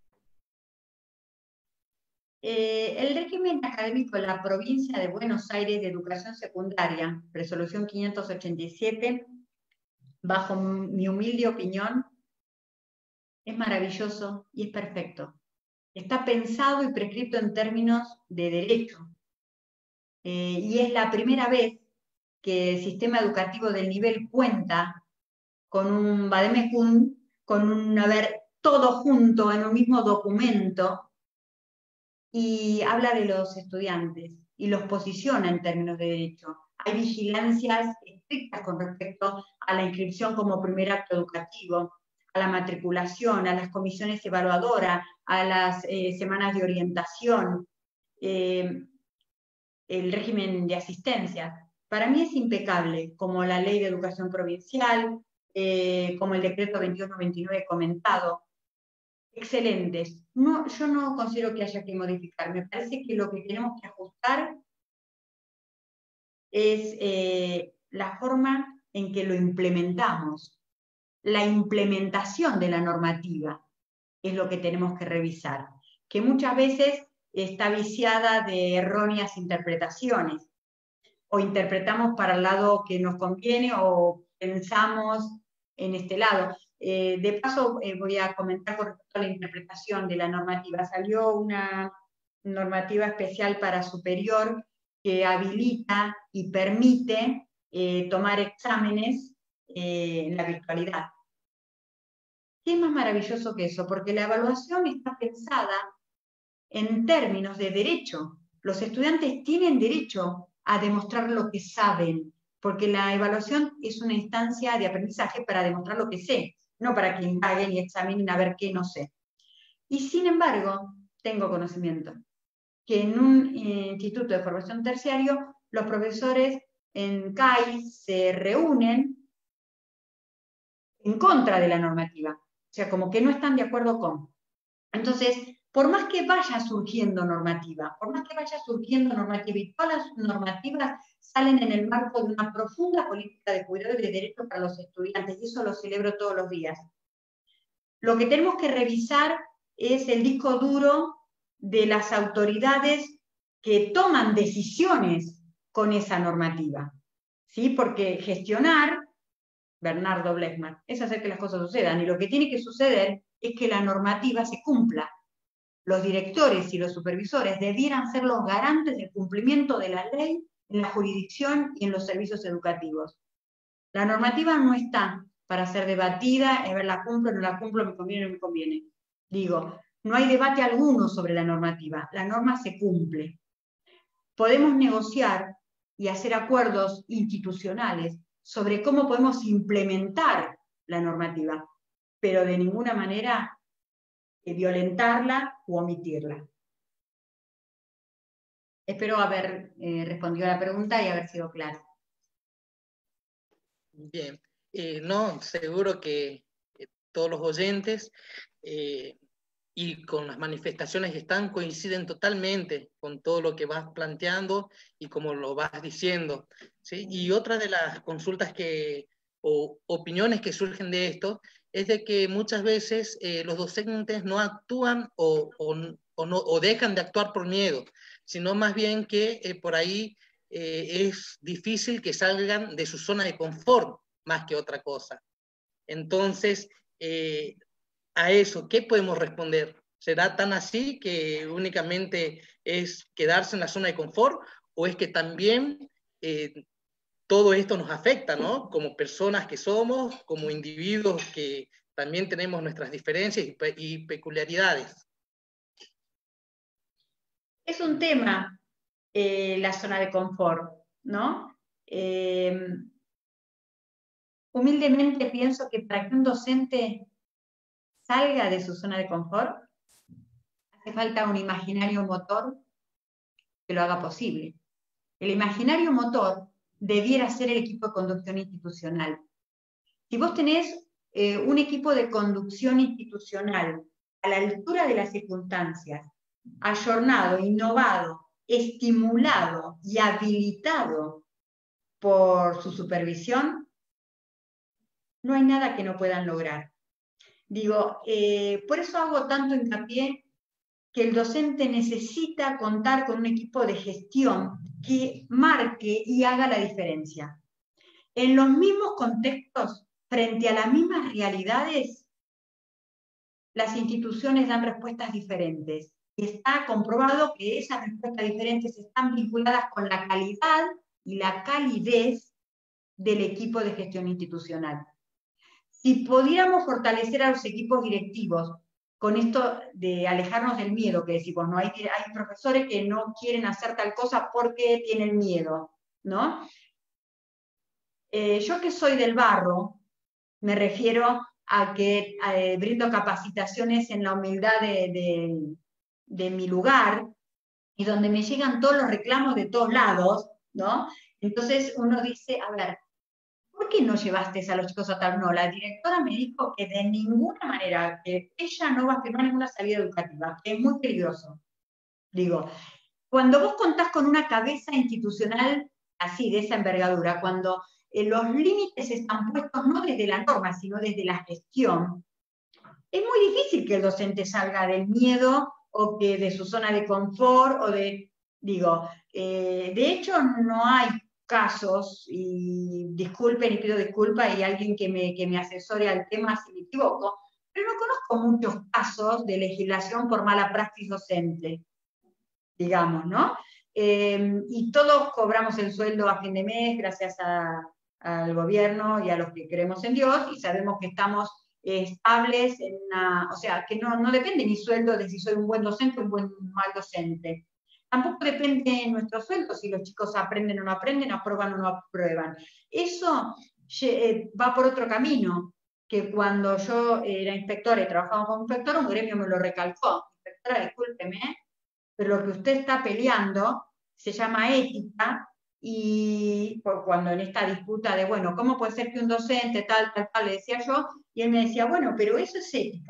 Speaker 3: Eh, el régimen académico en la provincia de Buenos Aires de educación secundaria, resolución quinientos ochenta y siete, bajo mi humilde opinión, es maravilloso y es perfecto. Está pensado y prescrito en términos de derecho. Eh, y es la primera vez que el sistema educativo del nivel cuenta con un vademecum, con un haber todo junto en un mismo documento, y habla de los estudiantes y los posiciona en términos de derecho. Hay vigilancias estrictas con respecto a la inscripción como primer acto educativo, a la matriculación, a las comisiones evaluadoras, a las eh, semanas de orientación, eh, el régimen de asistencia. Para mí es impecable, como la ley de educación provincial, eh, como el decreto veintiuno veintinueve comentado. Excelentes. No, yo no considero que haya que modificar. Me parece que lo que tenemos que ajustar es eh, la forma en que lo implementamos. La implementación de la normativa es lo que tenemos que revisar, que muchas veces está viciada de erróneas interpretaciones. O interpretamos para el lado que nos conviene o pensamos en este lado. Eh, de paso, eh, voy a comentar con respecto a la interpretación de la normativa. Salió una normativa especial para superior que habilita y permite eh, tomar exámenes eh, en la virtualidad. ¿Qué es más maravilloso que eso? Porque la evaluación está pensada en términos de derecho. Los estudiantes tienen derecho a demostrar lo que saben, porque la evaluación es una instancia de aprendizaje para demostrar lo que sé, no para que indaguen y examinen a ver qué no sé. Y sin embargo, tengo conocimiento que en un eh, instituto de formación terciario, los profesores en C A I se reúnen en contra de la normativa. O sea, como que no están de acuerdo con. Entonces, por más que vaya surgiendo normativa, por más que vaya surgiendo normativa, y todas las normativas salen en el marco de una profunda política de cuidado y de derechos para los estudiantes, y eso lo celebro todos los días. Lo que tenemos que revisar es el disco duro de las autoridades que toman decisiones con esa normativa, ¿sí? Porque gestionar, Bernardo Blechman, es hacer que las cosas sucedan, y lo que tiene que suceder es que la normativa se cumpla. Los directores y los supervisores debieran ser los garantes del cumplimiento de la ley en la jurisdicción y en los servicios educativos. La normativa no está para ser debatida, es ver la cumplo, no la cumplo, me conviene o no me conviene. Digo, no hay debate alguno sobre la normativa, la norma se cumple. Podemos negociar y hacer acuerdos institucionales sobre cómo podemos implementar la normativa, pero de ninguna manera violentarla u omitirla. Espero haber eh, respondido a la pregunta y haber sido claro.
Speaker 4: Bien, eh, no, seguro que eh, todos los oyentes eh, y con las manifestaciones que están coinciden totalmente con todo lo que vas planteando y como lo vas diciendo, ¿sí? Y otra de las consultas que, o opiniones que surgen de esto es de que muchas veces eh, los docentes no actúan o, o, o, no, o dejan de actuar por miedo, sino más bien que eh, por ahí eh, es difícil que salgan de su zona de confort más que otra cosa. Entonces, eh, a eso, ¿qué podemos responder? ¿Será tan así que únicamente es quedarse en la zona de confort o es que también eh, todo esto nos afecta, ¿no? Como personas que somos, como individuos que también tenemos nuestras diferencias y, pe y peculiaridades.
Speaker 3: Es un tema, eh, la zona de confort, ¿no? Eh, humildemente pienso que para que un docente salga de su zona de confort, hace falta un imaginario motor que lo haga posible. El imaginario motor debiera ser el equipo de conducción institucional. Si vos tenés eh, un equipo de conducción institucional a la altura de las circunstancias, ayornado, innovado, estimulado y habilitado por su supervisión, no hay nada que no puedan lograr. Digo, eh, por eso hago tanto hincapié que el docente necesita contar con un equipo de gestión que marque y haga la diferencia. En los mismos contextos, frente a las mismas realidades, las instituciones dan respuestas diferentes. Y está comprobado que esas respuestas diferentes están vinculadas con la calidad y la calidez del equipo de gestión institucional. Si pudiéramos fortalecer a los equipos directivos con esto de alejarnos del miedo que decimos, ¿no? Hay, hay profesores que no quieren hacer tal cosa porque tienen miedo, ¿no? Eh, yo que soy del barro, me refiero a que eh, brindo capacitaciones en la humildad de, de, de mi lugar, y donde me llegan todos los reclamos de todos lados, ¿no? Entonces uno dice, a ver, ¿por qué no llevaste a los chicos a tal? No, la directora me dijo que de ninguna manera, que ella no va a firmar ninguna salida educativa, que es muy peligroso. Digo, cuando vos contás con una cabeza institucional así, de esa envergadura, cuando eh, los límites están puestos no desde la norma, sino desde la gestión, es muy difícil que el docente salga del miedo o que de su zona de confort, o de, digo, eh, de hecho no hay casos, y disculpen y pido disculpas y alguien que me, que me asesore al tema si me equivoco, pero no conozco muchos casos de legislación por mala praxis docente, digamos, ¿no? Eh, y todos cobramos el sueldo a fin de mes gracias a, al gobierno y a los que creemos en Dios, y sabemos que estamos estables, en una, o sea, que no, no depende mi sueldo de si soy un buen docente o un buen mal docente. Tampoco depende de nuestro sueldo, si los chicos aprenden o no aprenden, aprueban o no aprueban. Eso eh, va por otro camino, que cuando yo era inspectora y trabajaba como inspectora, un gremio me lo recalcó. Inspectora, discúlpeme, pero lo que usted está peleando se llama ética, y por cuando en esta disputa de, bueno, ¿cómo puede ser que un docente tal, tal, tal, le decía yo, y él me decía, bueno, pero eso es ética.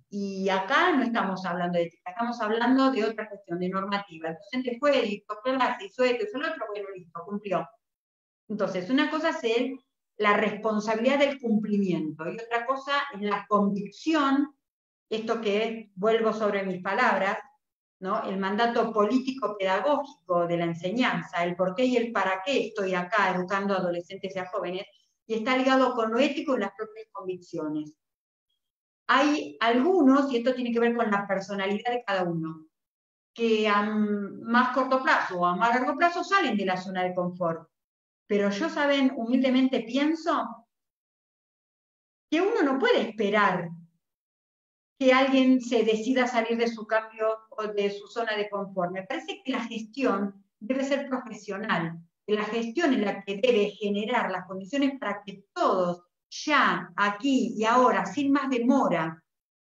Speaker 3: Y acá no estamos hablando de ética, estamos hablando de otra cuestión, de normativa. El docente fue, dictó clase, hizo esto, hizo lo otro, bueno, listo, cumplió. Entonces, una cosa es el, la responsabilidad del cumplimiento, y otra cosa es la convicción, esto que vuelvo sobre mis palabras, ¿no? El mandato político-pedagógico de la enseñanza, el por qué y el para qué estoy acá educando a adolescentes y a jóvenes, y está ligado con lo ético y las propias convicciones. Hay algunos, y esto tiene que ver con la personalidad de cada uno, que a más corto plazo o a más largo plazo salen de la zona de confort. Pero yo, saben, humildemente pienso que uno no puede esperar que alguien se decida salir de su cambio o de su zona de confort. Me parece que la gestión debe ser profesional, que la gestión es la que debe generar las condiciones para que todos, ya, aquí y ahora, sin más demora,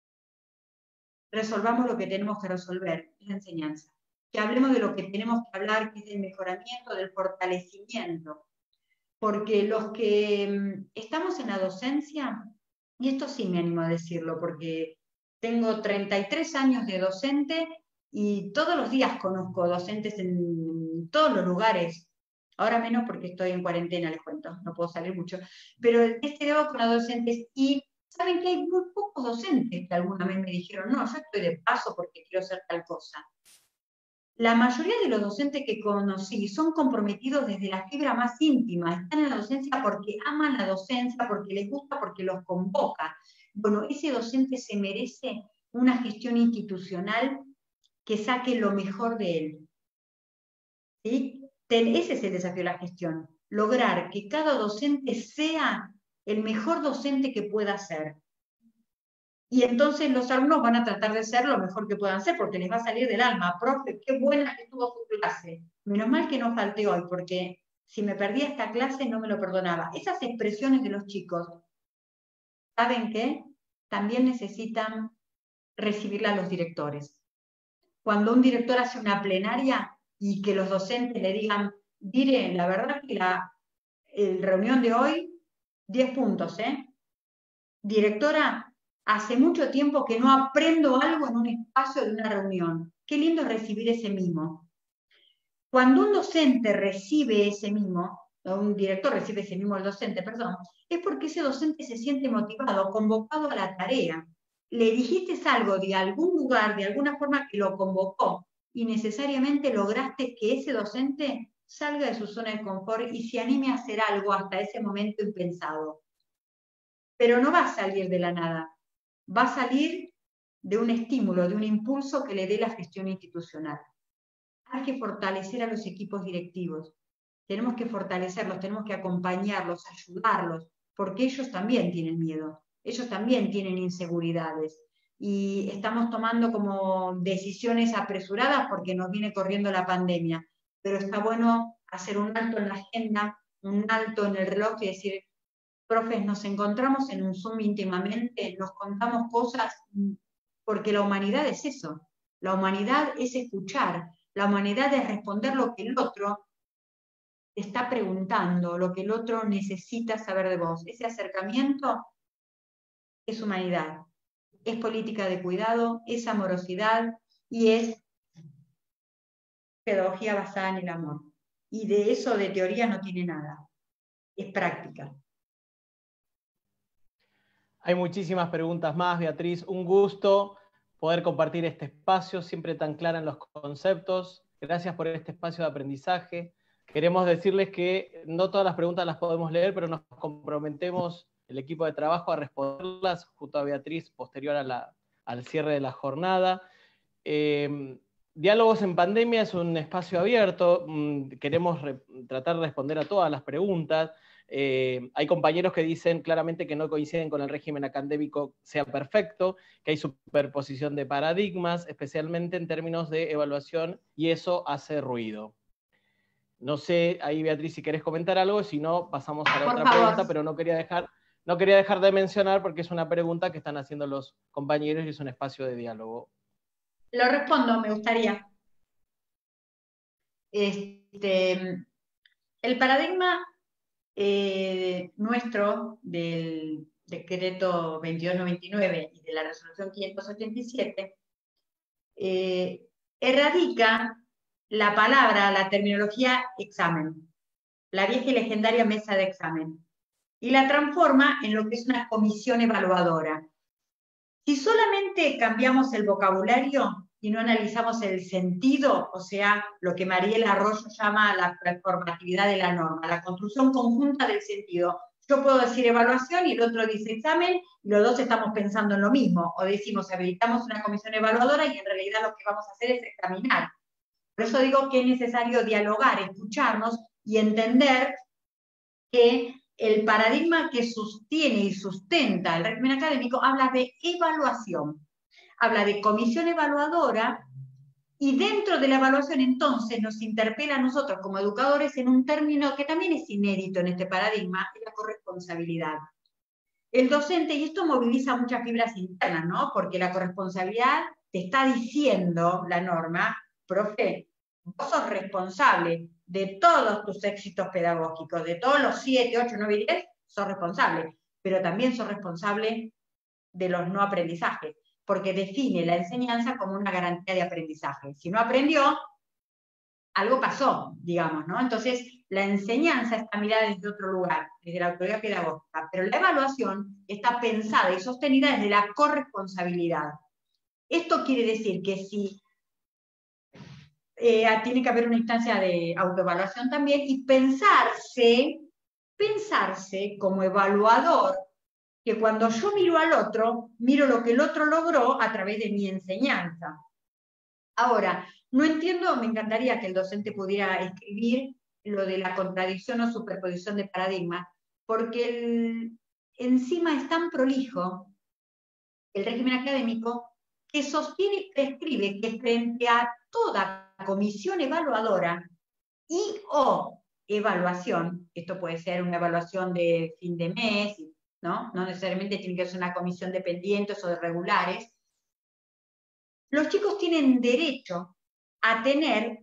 Speaker 3: resolvamos lo que tenemos que resolver, la enseñanza. Que hablemos de lo que tenemos que hablar, que es del mejoramiento, del fortalecimiento. Porque los que estamos en la docencia, y esto sí me animo a decirlo, porque tengo treinta y tres años de docente y todos los días conozco docentes en todos los lugares. Ahora menos porque estoy en cuarentena, les cuento, no puedo salir mucho. Pero este debo con los docentes, y saben que hay muy pocos docentes que alguna vez me dijeron, no, yo estoy de paso porque quiero hacer tal cosa. La mayoría de los docentes que conocí son comprometidos desde la fibra más íntima, están en la docencia porque aman la docencia, porque les gusta, porque los convoca. Bueno, ese docente se merece una gestión institucional que saque lo mejor de él. ¿Sí? Ese es el desafío de la gestión, lograr que cada docente sea el mejor docente que pueda ser. Y entonces los alumnos van a tratar de ser lo mejor que puedan ser, porque les va a salir del alma. Profe, qué buena que estuvo su clase. Menos mal que no falté hoy, porque si me perdía esta clase no me lo perdonaba. Esas expresiones de los chicos, ¿saben qué? También necesitan recibirla a los directores. Cuando un director hace una plenaria y que los docentes le digan, diré, la verdad que la el reunión de hoy, diez puntos, ¿eh? Directora, hace mucho tiempo que no aprendo algo en un espacio de una reunión. Qué lindo recibir ese mimo. Cuando un docente recibe ese mimo, o un director recibe ese mimo del docente, perdón, es porque ese docente se siente motivado, convocado a la tarea. Le dijiste algo de algún lugar, de alguna forma que lo convocó, y necesariamente lograste que ese docente salga de su zona de confort y se anime a hacer algo hasta ese momento impensado. Pero no va a salir de la nada, va a salir de un estímulo, de un impulso que le dé la gestión institucional. Hay que fortalecer a los equipos directivos, tenemos que fortalecerlos, tenemos que acompañarlos, ayudarlos, porque ellos también tienen miedo, ellos también tienen inseguridades, y estamos tomando como decisiones apresuradas porque nos viene corriendo la pandemia, pero está bueno hacer un alto en la agenda, un alto en el reloj y decir, profes, nos encontramos en un Zoom íntimamente, nos contamos cosas, porque la humanidad es eso, la humanidad es escuchar, la humanidad es responder lo que el otro está preguntando, lo que el otro necesita saber de vos. Ese acercamiento es humanidad, es política de cuidado, es amorosidad y es pedagogía basada en el amor. Y de eso de teoría no tiene nada, es práctica.
Speaker 2: Hay muchísimas preguntas más, Beatriz. Un gusto poder compartir este espacio, siempre tan clara en los conceptos. Gracias por este espacio de aprendizaje. Queremos decirles que no todas las preguntas las podemos leer, pero nos comprometemos, el equipo de trabajo, a responderlas junto a Beatriz posterior a la, al cierre de la jornada. Eh, Diálogos en Pandemia es un espacio abierto. Queremos re, tratar de responder a todas las preguntas. Eh, hay compañeros que dicen claramente que no coinciden con el régimen académico sea perfecto, que hay superposición de paradigmas, especialmente en términos de evaluación, y eso hace ruido. No sé, ahí Beatriz, si querés comentar algo, si no, pasamos a la
Speaker 3: Por
Speaker 2: otra
Speaker 3: favor.
Speaker 2: pregunta, pero no quería, dejar, no quería dejar de mencionar porque es una pregunta que están haciendo los compañeros y es un espacio de diálogo.
Speaker 3: Lo respondo, me gustaría. Este, el paradigma eh, nuestro del, decreto veintidós noventa y nueve y de la resolución quinientos ochenta y siete, eh, erradica la palabra, la terminología examen, la vieja y legendaria mesa de examen, y la transforma en lo que es una comisión evaluadora. Si solamente cambiamos el vocabulario y no analizamos el sentido, o sea, lo que Mariela Arroyo llama la performatividad de la norma, la construcción conjunta del sentido. Yo puedo decir evaluación y el otro dice examen, y los dos estamos pensando en lo mismo, o decimos habilitamos una comisión evaluadora y en realidad lo que vamos a hacer es examinar. Por eso digo que es necesario dialogar, escucharnos y entender que el paradigma que sostiene y sustenta el régimen académico habla de evaluación, habla de comisión evaluadora, y dentro de la evaluación entonces nos interpela a nosotros como educadores en un término que también es inédito en este paradigma, es la corresponsabilidad. El docente, y esto moviliza muchas fibras internas, ¿no? Porque la corresponsabilidad te está diciendo la norma, profe, vos sos responsable de todos tus éxitos pedagógicos, de todos los siete, ocho, nueve y diez, sos responsable, pero también sos responsable de los no aprendizajes, porque define la enseñanza como una garantía de aprendizaje. Si no aprendió, algo pasó, digamos, ¿no? Entonces, la enseñanza está mirada desde otro lugar, desde la autoridad pedagógica, pero la evaluación está pensada y sostenida desde la corresponsabilidad. Esto quiere decir que si eh, tiene que haber una instancia de autoevaluación también, y pensarse, pensarse como evaluador, que cuando yo miro al otro, miro lo que el otro logró a través de mi enseñanza. Ahora, no entiendo, me encantaría que el docente pudiera escribir lo de la contradicción o superposición de paradigmas, porque el, encima es tan prolijo el régimen académico que sostiene y prescribe que frente a toda comisión evaluadora y o evaluación, esto puede ser una evaluación de fin de mes, ¿no? No necesariamente tiene que ser una comisión de pendientes o de regulares, los chicos tienen derecho a tener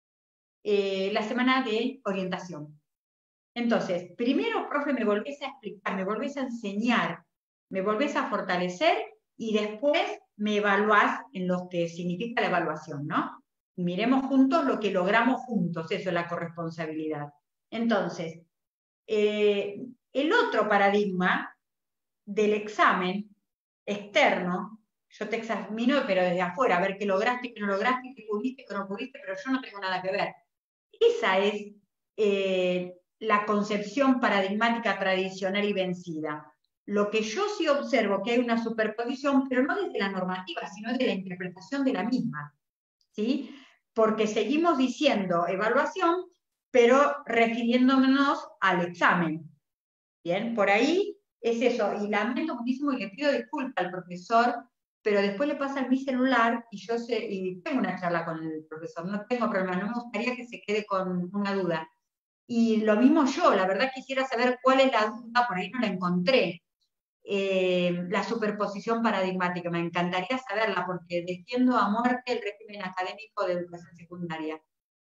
Speaker 3: eh, la semana de orientación. Entonces, primero, profe, me volvés a explicar, me volvés a enseñar, me volvés a fortalecer, y después me evaluás en lo que significa la evaluación, ¿no? Miremos juntos lo que logramos juntos, eso es la corresponsabilidad. Entonces, eh, el otro paradigma del examen externo, yo te examino, pero desde afuera, a ver qué lograste, qué no lograste, qué pudiste, qué no pudiste, pero yo no tengo nada que ver. Esa es eh, la concepción paradigmática tradicional y vencida. Lo que yo sí observo que hay una superposición, pero no desde la normativa, sino desde la interpretación de la misma, ¿sí? Porque seguimos diciendo evaluación, pero refiriéndonos al examen. Bien, por ahí es eso, y lamento muchísimo y le pido disculpas al profesor, pero después le pasa mi celular y yo sé, y tengo una charla con el profesor, no tengo problema, no me gustaría que se quede con una duda. Y lo mismo yo, la verdad quisiera saber cuál es la duda, por ahí no la encontré. Eh, la superposición paradigmática, me encantaría saberla, porque defiendo a muerte el régimen académico de educación secundaria.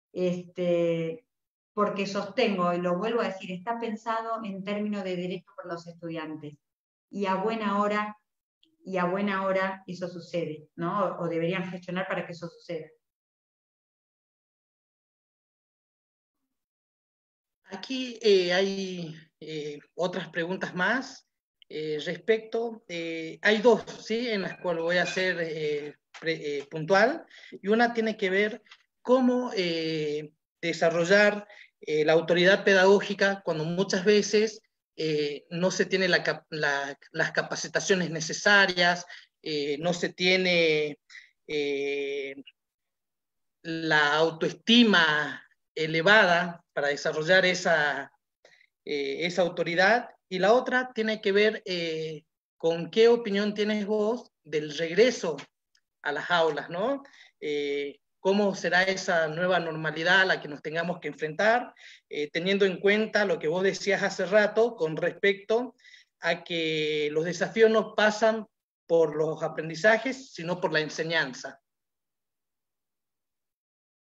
Speaker 3: Este, porque sostengo, y lo vuelvo a decir, está pensado en términos de derecho por los estudiantes. Y a buena hora, y a buena hora eso sucede, ¿no? O, o deberían gestionar para que eso suceda.
Speaker 4: Aquí eh, hay eh, otras preguntas más eh, respecto, eh, hay dos, ¿sí? En las cuales voy a ser eh, pre, eh, puntual, y una tiene que ver cómo eh, desarrollar eh, la autoridad pedagógica cuando muchas veces eh, no se tiene la, la, las capacitaciones necesarias, eh, no se tiene eh, la autoestima elevada para desarrollar esa, eh, esa autoridad. Y la otra tiene que ver eh, con qué opinión tienes vos del regreso a las aulas, ¿no? Eh, ¿Cómo será esa nueva normalidad a la que nos tengamos que enfrentar, eh, teniendo en cuenta lo que vos decías hace rato con respecto a que los desafíos no pasan por los aprendizajes, sino por la enseñanza?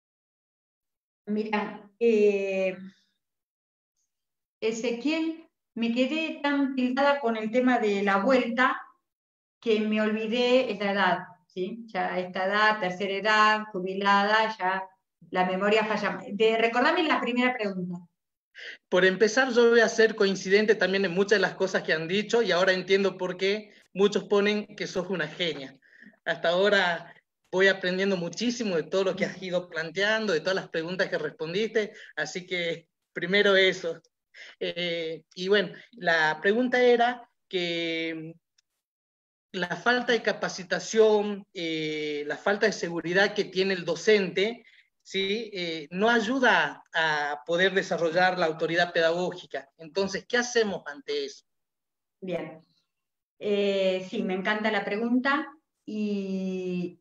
Speaker 3: Mira, eh, Ezequiel me quedé tan tildada con el tema de la vuelta que me olvidé esta edad, ¿sí? Ya esta edad, tercera edad, jubilada, ya la memoria falla. De, recordame la primera pregunta.
Speaker 4: Por empezar, yo voy a ser coincidente también en muchas de las cosas que han dicho, y ahora entiendo por qué muchos ponen que sos una genia. Hasta ahora voy aprendiendo muchísimo de todo lo que has ido planteando, de todas las preguntas que respondiste, así que primero eso. Eh, y bueno, la pregunta era que la falta de capacitación, eh, la falta de seguridad que tiene el docente, ¿sí? Eh, no ayuda a poder desarrollar la autoridad pedagógica. Entonces, ¿qué hacemos ante eso?
Speaker 3: Bien. Eh, sí, me encanta la pregunta, y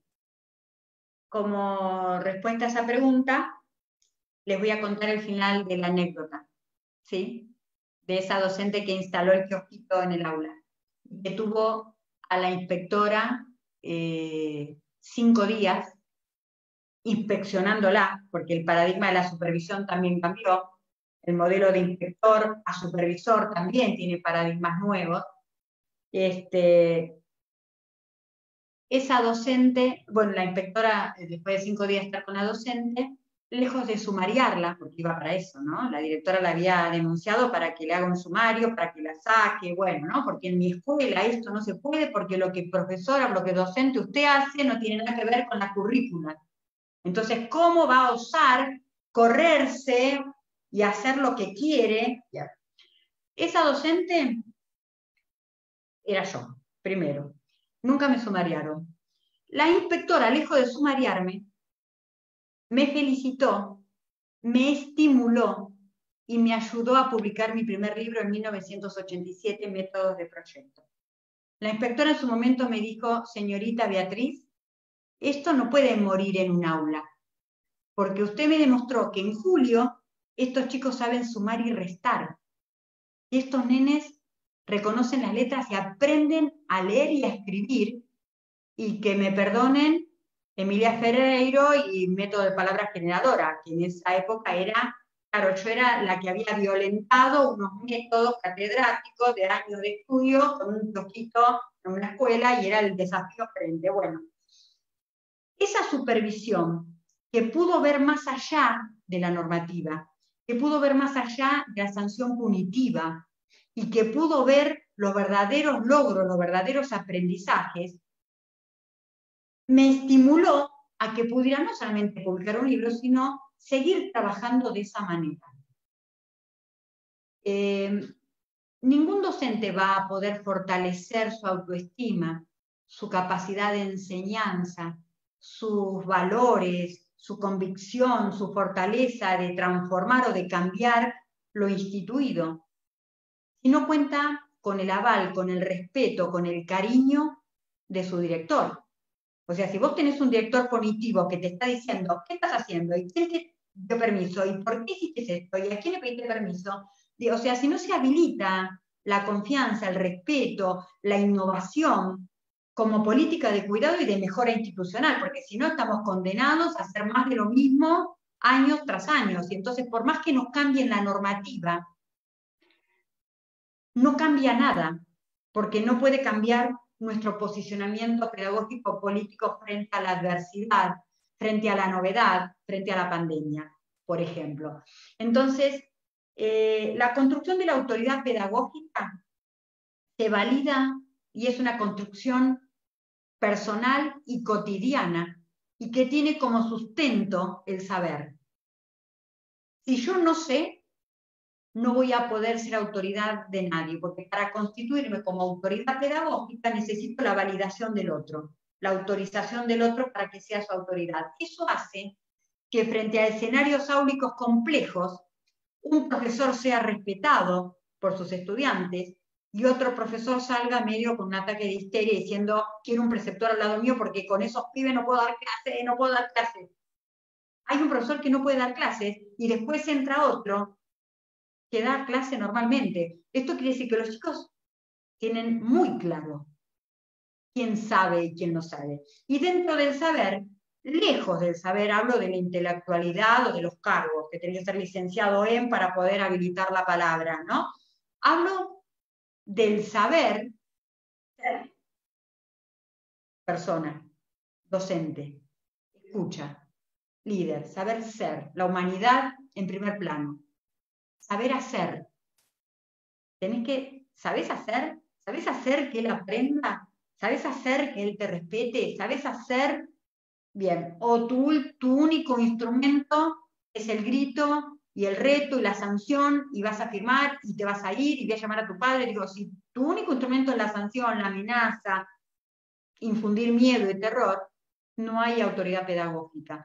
Speaker 3: como respuesta a esa pregunta, les voy a contar el final de la anécdota, ¿sí? De esa docente que instaló el kiosquito en el aula, que tuvo a la inspectora eh, cinco días inspeccionándola, porque el paradigma de la supervisión también cambió, el modelo de inspector a supervisor también tiene paradigmas nuevos. Este, esa docente, bueno, la inspectora, después de cinco días de estar con la docente, lejos de sumariarla, porque iba para eso, ¿no? La directora la había denunciado para que le haga un sumario, para que la saque, bueno, ¿no? Porque en mi escuela esto no se puede, porque lo que profesora, lo que docente usted hace no tiene nada que ver con la currícula. Entonces, ¿cómo va a osar correrse y hacer lo que quiere? Esa docente era yo, primero. Nunca me sumariaron. La inspectora, lejos de sumariarme, me felicitó, me estimuló y me ayudó a publicar mi primer libro en mil novecientos ochenta y siete, Métodos de Proyecto. La inspectora en su momento me dijo: señorita Beatriz, esto no puede morir en un aula, porque usted me demostró que en julio estos chicos saben sumar y restar. Y estos nenes reconocen las letras y aprenden a leer y a escribir, y que me perdonen Emilia Ferreiro y método de palabra generadora, que en esa época era, claro, yo era la que había violentado unos métodos catedráticos de años de estudio con un toquito en una escuela, y era el desafío frente. Bueno, esa supervisión que pudo ver más allá de la normativa, que pudo ver más allá de la sanción punitiva, y que pudo ver los verdaderos logros, los verdaderos aprendizajes, me estimuló a que pudiera no solamente publicar un libro, sino seguir trabajando de esa manera. Eh, ningún docente va a poder fortalecer su autoestima, su capacidad de enseñanza, sus valores, su convicción, su fortaleza de transformar o de cambiar lo instituido, si no cuenta con el aval, con el respeto, con el cariño de su director. O sea, si vos tenés un director cognitivo que te está diciendo, ¿qué estás haciendo? ¿Y quién te dio permiso? ¿Y por qué hiciste esto? ¿Y a quién le pediste permiso? O sea, si no se habilita la confianza, el respeto, la innovación como política de cuidado y de mejora institucional, porque si no estamos condenados a hacer más de lo mismo años tras años. Y entonces, por más que nos cambien la normativa, no cambia nada, porque no puede cambiar nuestro posicionamiento pedagógico político frente a la adversidad, frente a la novedad, frente a la pandemia, por ejemplo. Entonces, eh, la construcción de la autoridad pedagógica se valida y es una construcción personal y cotidiana, y que tiene como sustento el saber. Si yo no sé, no voy a poder ser autoridad de nadie, porque para constituirme como autoridad pedagógica necesito la validación del otro, la autorización del otro para que sea su autoridad. Eso hace que frente a escenarios áulicos complejos, un profesor sea respetado por sus estudiantes y otro profesor salga medio con un ataque de histeria diciendo: quiero un preceptor al lado mío porque con esos pibes no puedo dar clases, no puedo dar clases. Hay un profesor que no puede dar clases y después entra otro que da clase normalmente. Esto quiere decir que los chicos tienen muy claro quién sabe y quién no sabe. Y dentro del saber, lejos del saber, hablo de la intelectualidad o de los cargos, que tenés que ser licenciado en para poder habilitar la palabra, ¿no? Hablo del saber ser persona, docente, escucha, líder, saber ser, la humanidad en primer plano. Saber hacer. Tenés que, ¿sabés hacer? ¿Sabés hacer que él aprenda? ¿Sabés hacer que él te respete? ¿Sabés hacer? Bien. O tu, tu único instrumento es el grito y el reto y la sanción, y vas a firmar y te vas a ir y voy a llamar a tu padre. Digo, si tu único instrumento es la sanción, la amenaza, infundir miedo y terror, no hay autoridad pedagógica.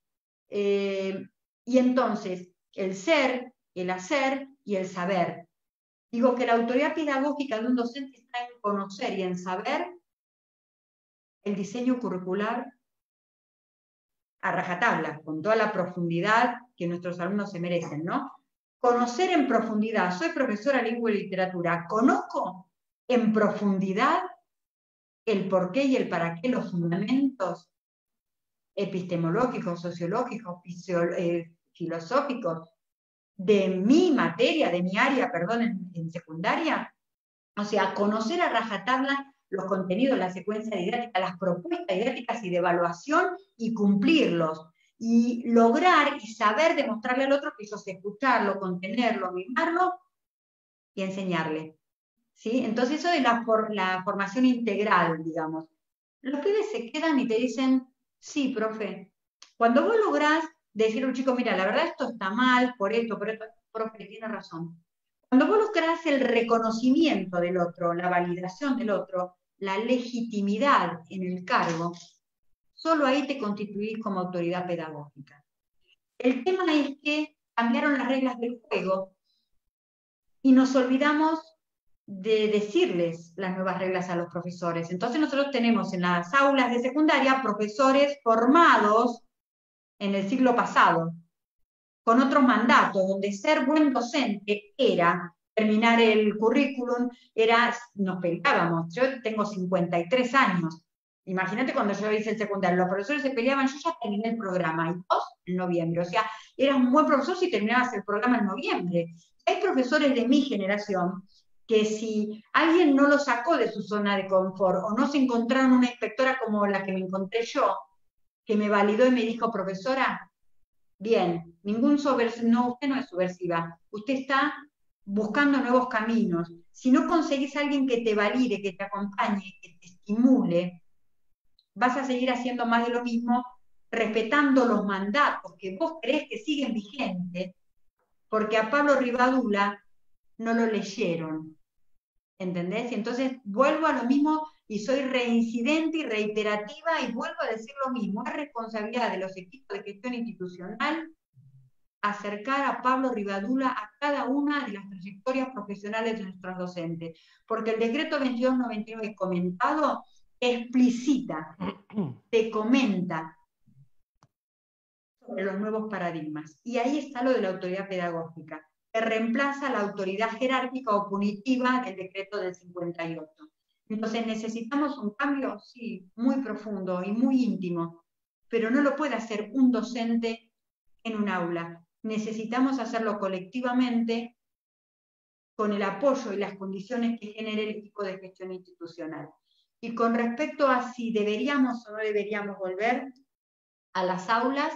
Speaker 3: Eh, y entonces, el ser, el hacer y el saber. Digo que la autoridad pedagógica de un docente está en conocer y en saber el diseño curricular a rajatabla, con toda la profundidad que nuestros alumnos se merecen, ¿no? Conocer en profundidad. Soy profesora de lengua y literatura. Conozco en profundidad el porqué y el para qué, los fundamentos epistemológicos, sociológicos, eh, filosóficos de mi materia, de mi área, perdón, en, en secundaria. O sea, conocer a rajatabla los contenidos, la secuencia didáctica, las propuestas didácticas y de evaluación y cumplirlos. Y lograr y saber demostrarle al otro que yo sé escucharlo, contenerlo, mimarlo y enseñarle. ¿Sí? Entonces eso es la, for, la formación integral, digamos. Los pibes se quedan y te dicen, sí, profe. Cuando vos lográs decirle a un chico, mira, la verdad esto está mal, por esto, por esto, profe, tiene razón. Cuando vos lográs el reconocimiento del otro, la validación del otro, la legitimidad en el cargo, solo ahí te constituís como autoridad pedagógica. El tema es que cambiaron las reglas del juego y nos olvidamos de decirles las nuevas reglas a los profesores. Entonces nosotros tenemos en las aulas de secundaria profesores formados en el siglo pasado, con otros mandatos, donde ser buen docente era terminar el currículum, era, nos peleábamos. Yo tengo cincuenta y tres años. Imagínate cuando yo hice el secundario, los profesores se peleaban, yo ya terminé el programa, y vos en noviembre. O sea, eras un buen profesor si terminabas el programa en noviembre. Hay profesores de mi generación que si alguien no lo sacó de su zona de confort, o no se encontraron una inspectora como la que me encontré yo, que me validó y me dijo, profesora, bien, ningún subversivo, no, usted no es subversiva, usted está buscando nuevos caminos. Si no conseguís a alguien que te valide, que te acompañe, que te estimule, vas a seguir haciendo más de lo mismo, respetando los mandatos que vos creés que siguen vigentes, porque a Pablo Rivadula no lo leyeron. ¿Entendés? Y entonces vuelvo a lo mismo y soy reincidente y reiterativa y vuelvo a decir lo mismo. Es responsabilidad de los equipos de gestión institucional acercar a Pablo Rivadula a cada una de las trayectorias profesionales de nuestros docentes. Porque el decreto veintidós noventa y nueve comentado explicita, te comenta sobre los nuevos paradigmas. Y ahí está lo de la autoridad pedagógica, que reemplaza la autoridad jerárquica o punitiva del decreto del cincuenta y ocho. Entonces, ¿necesitamos un cambio? Sí, muy profundo y muy íntimo, pero no lo puede hacer un docente en un aula. Necesitamos hacerlo colectivamente con el apoyo y las condiciones que genere el equipo de gestión institucional. Y con respecto a si deberíamos o no deberíamos volver a las aulas,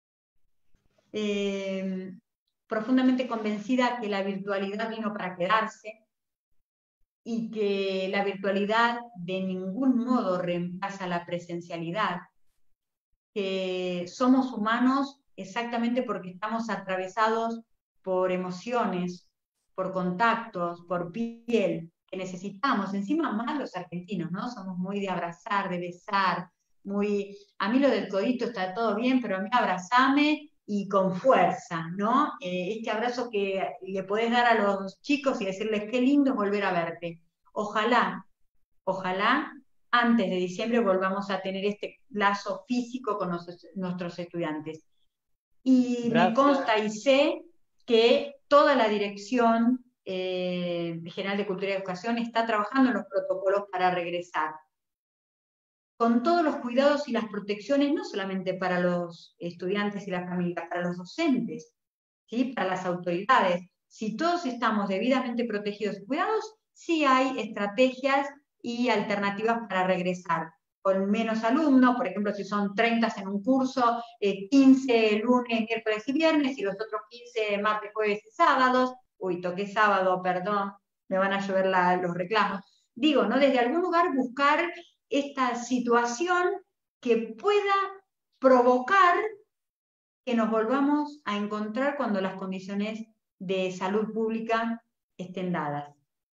Speaker 3: eh, profundamente convencida que la virtualidad vino para quedarse y que la virtualidad de ningún modo reemplaza la presencialidad, que somos humanos exactamente porque estamos atravesados por emociones, por contactos, por piel, que necesitamos, encima más los argentinos, ¿no? Somos muy de abrazar, de besar, muy, a mí lo del codito está todo bien, pero a mí abrazame y con fuerza, ¿no? Eh, este abrazo que le podés dar a los chicos y decirles qué lindo es volver a verte. Ojalá, ojalá antes de diciembre volvamos a tener este lazo físico con los, nuestros estudiantes. Y Gracias. Me consta y sé que toda la Dirección eh, General de Cultura y Educación está trabajando en los protocolos para regresar, con todos los cuidados y las protecciones, no solamente para los estudiantes y las familias, para los docentes, ¿sí? Para las autoridades. si todos estamos debidamente protegidos y cuidados, sí hay estrategias y alternativas para regresar. Con menos alumnos, por ejemplo, si son treinta en un curso, eh, quince lunes, miércoles y viernes, y los otros quince martes, jueves y sábados. Uy, toqué sábado, perdón, me van a llover la, los reclamos. Digo, ¿no? Desde algún lugar buscar esta situación que pueda provocar que nos volvamos a encontrar cuando las condiciones de salud pública estén dadas.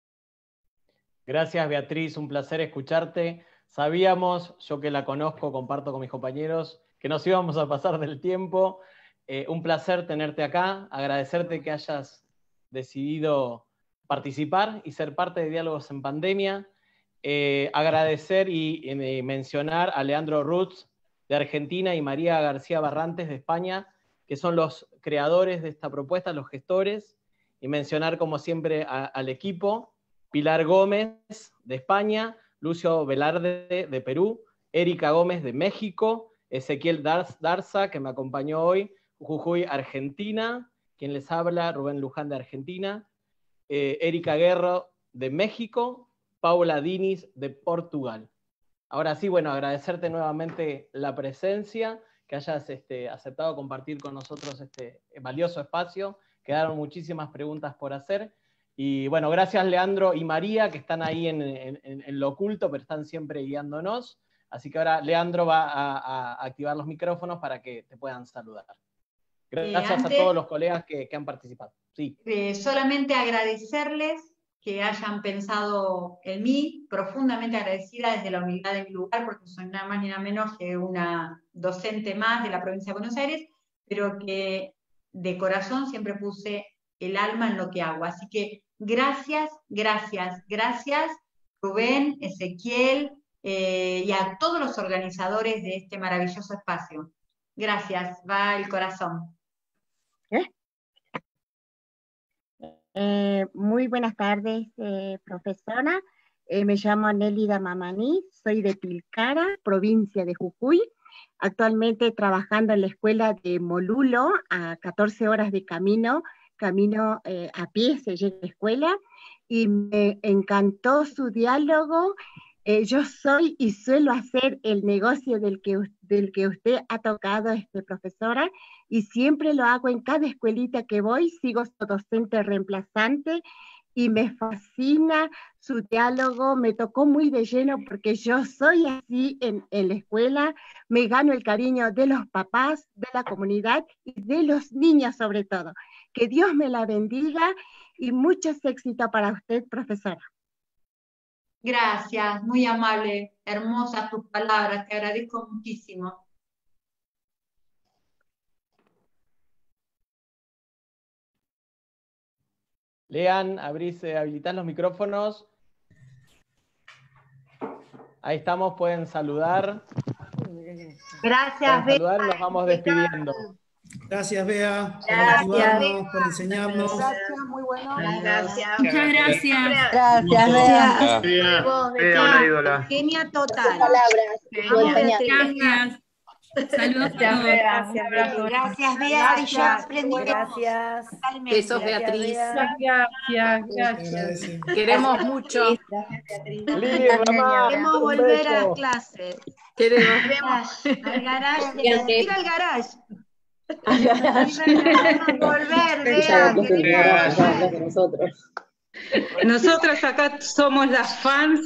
Speaker 2: Gracias, Beatriz, un placer escucharte. Sabíamos, yo que la conozco, comparto con mis compañeros, que nos íbamos a pasar del tiempo. Eh, un placer tenerte acá, agradecerte que hayas decidido participar y ser parte de Diálogos en Pandemia. Eh, agradecer y, y mencionar a Leandro Rutz de Argentina y María García Barrantes de España, que son los creadores de esta propuesta, los gestores, y mencionar como siempre a, al equipo, Pilar Gómez de España, Lucio Velarde de Perú, Erika Gómez de México, Ezequiel Darza, que me acompañó hoy, Jujuy, Argentina, quien les habla, Rubén Luján de Argentina, eh, Erika Guerro de México, Paula Diniz de Portugal. Ahora sí, bueno, agradecerte nuevamente la presencia, que hayas este, aceptado compartir con nosotros este valioso espacio. Quedaron muchísimas preguntas por hacer. Y bueno, gracias Leandro y María, que están ahí en, en, en lo oculto, pero están siempre guiándonos. Así que ahora Leandro va a, a activar los micrófonos para que te puedan saludar. Gracias eh, antes, a todos los colegas que, que han participado. Sí.
Speaker 3: Eh, solamente agradecerles que hayan pensado en mí, profundamente agradecida desde la humildad de mi lugar, porque soy nada más ni nada menos que una docente más de la provincia de Buenos Aires, pero que de corazón siempre puse el alma en lo que hago. Así que gracias, gracias, gracias, Rubén, Ezequiel, eh, y a todos los organizadores de este maravilloso espacio. Gracias, va el corazón.
Speaker 5: ¿Eh? Eh, muy buenas tardes, eh, profesora. Eh, me llamo Nélida Mamani, soy de Tilcara, provincia de Jujuy. Actualmente trabajando en la escuela de Molulo, a catorce horas de camino, camino eh, a pie se llega a la escuela, y me encantó su diálogo. Eh, yo soy y suelo hacer el negocio del que, del que usted ha tocado, este, profesora, y siempre lo hago en cada escuelita que voy, sigo su docente reemplazante, y me fascina su diálogo, me tocó muy de lleno porque yo soy así en, en la escuela, me gano el cariño de los papás, de la comunidad y de los niños sobre todo. Que Dios me la bendiga y muchos éxitos para usted, profesora.
Speaker 3: Gracias, muy amable, hermosas tus palabras, te agradezco muchísimo.
Speaker 2: Lean, abrís, eh, habilitás los micrófonos. Ahí estamos, pueden saludar.
Speaker 3: Gracias,
Speaker 2: pueden saludar y nos vamos despidiendo.
Speaker 6: Gracias, Bea,
Speaker 3: gracias,
Speaker 6: por motivarnos, por enseñarnos.
Speaker 5: Gracias, muy bueno.
Speaker 3: Gracias.
Speaker 7: Muchas gracias.
Speaker 5: Gracias, Bea.
Speaker 6: Bea, Bea, una ídola.
Speaker 3: Genia total.
Speaker 5: Palabras.
Speaker 7: Gracias. Saludos a todos.
Speaker 8: Gracias,
Speaker 3: gracias, Bea. Y yo aprendí.
Speaker 8: Gracias.
Speaker 9: Besos, Beatriz.
Speaker 7: Gracias, gracias.
Speaker 9: Queremos mucho.
Speaker 2: Lili, Ramá,
Speaker 3: Queremos volver a clases.
Speaker 9: Queremos.
Speaker 3: Al garage. Ir al garage. Volver, Bea.
Speaker 8: Nosotros acá somos las fans.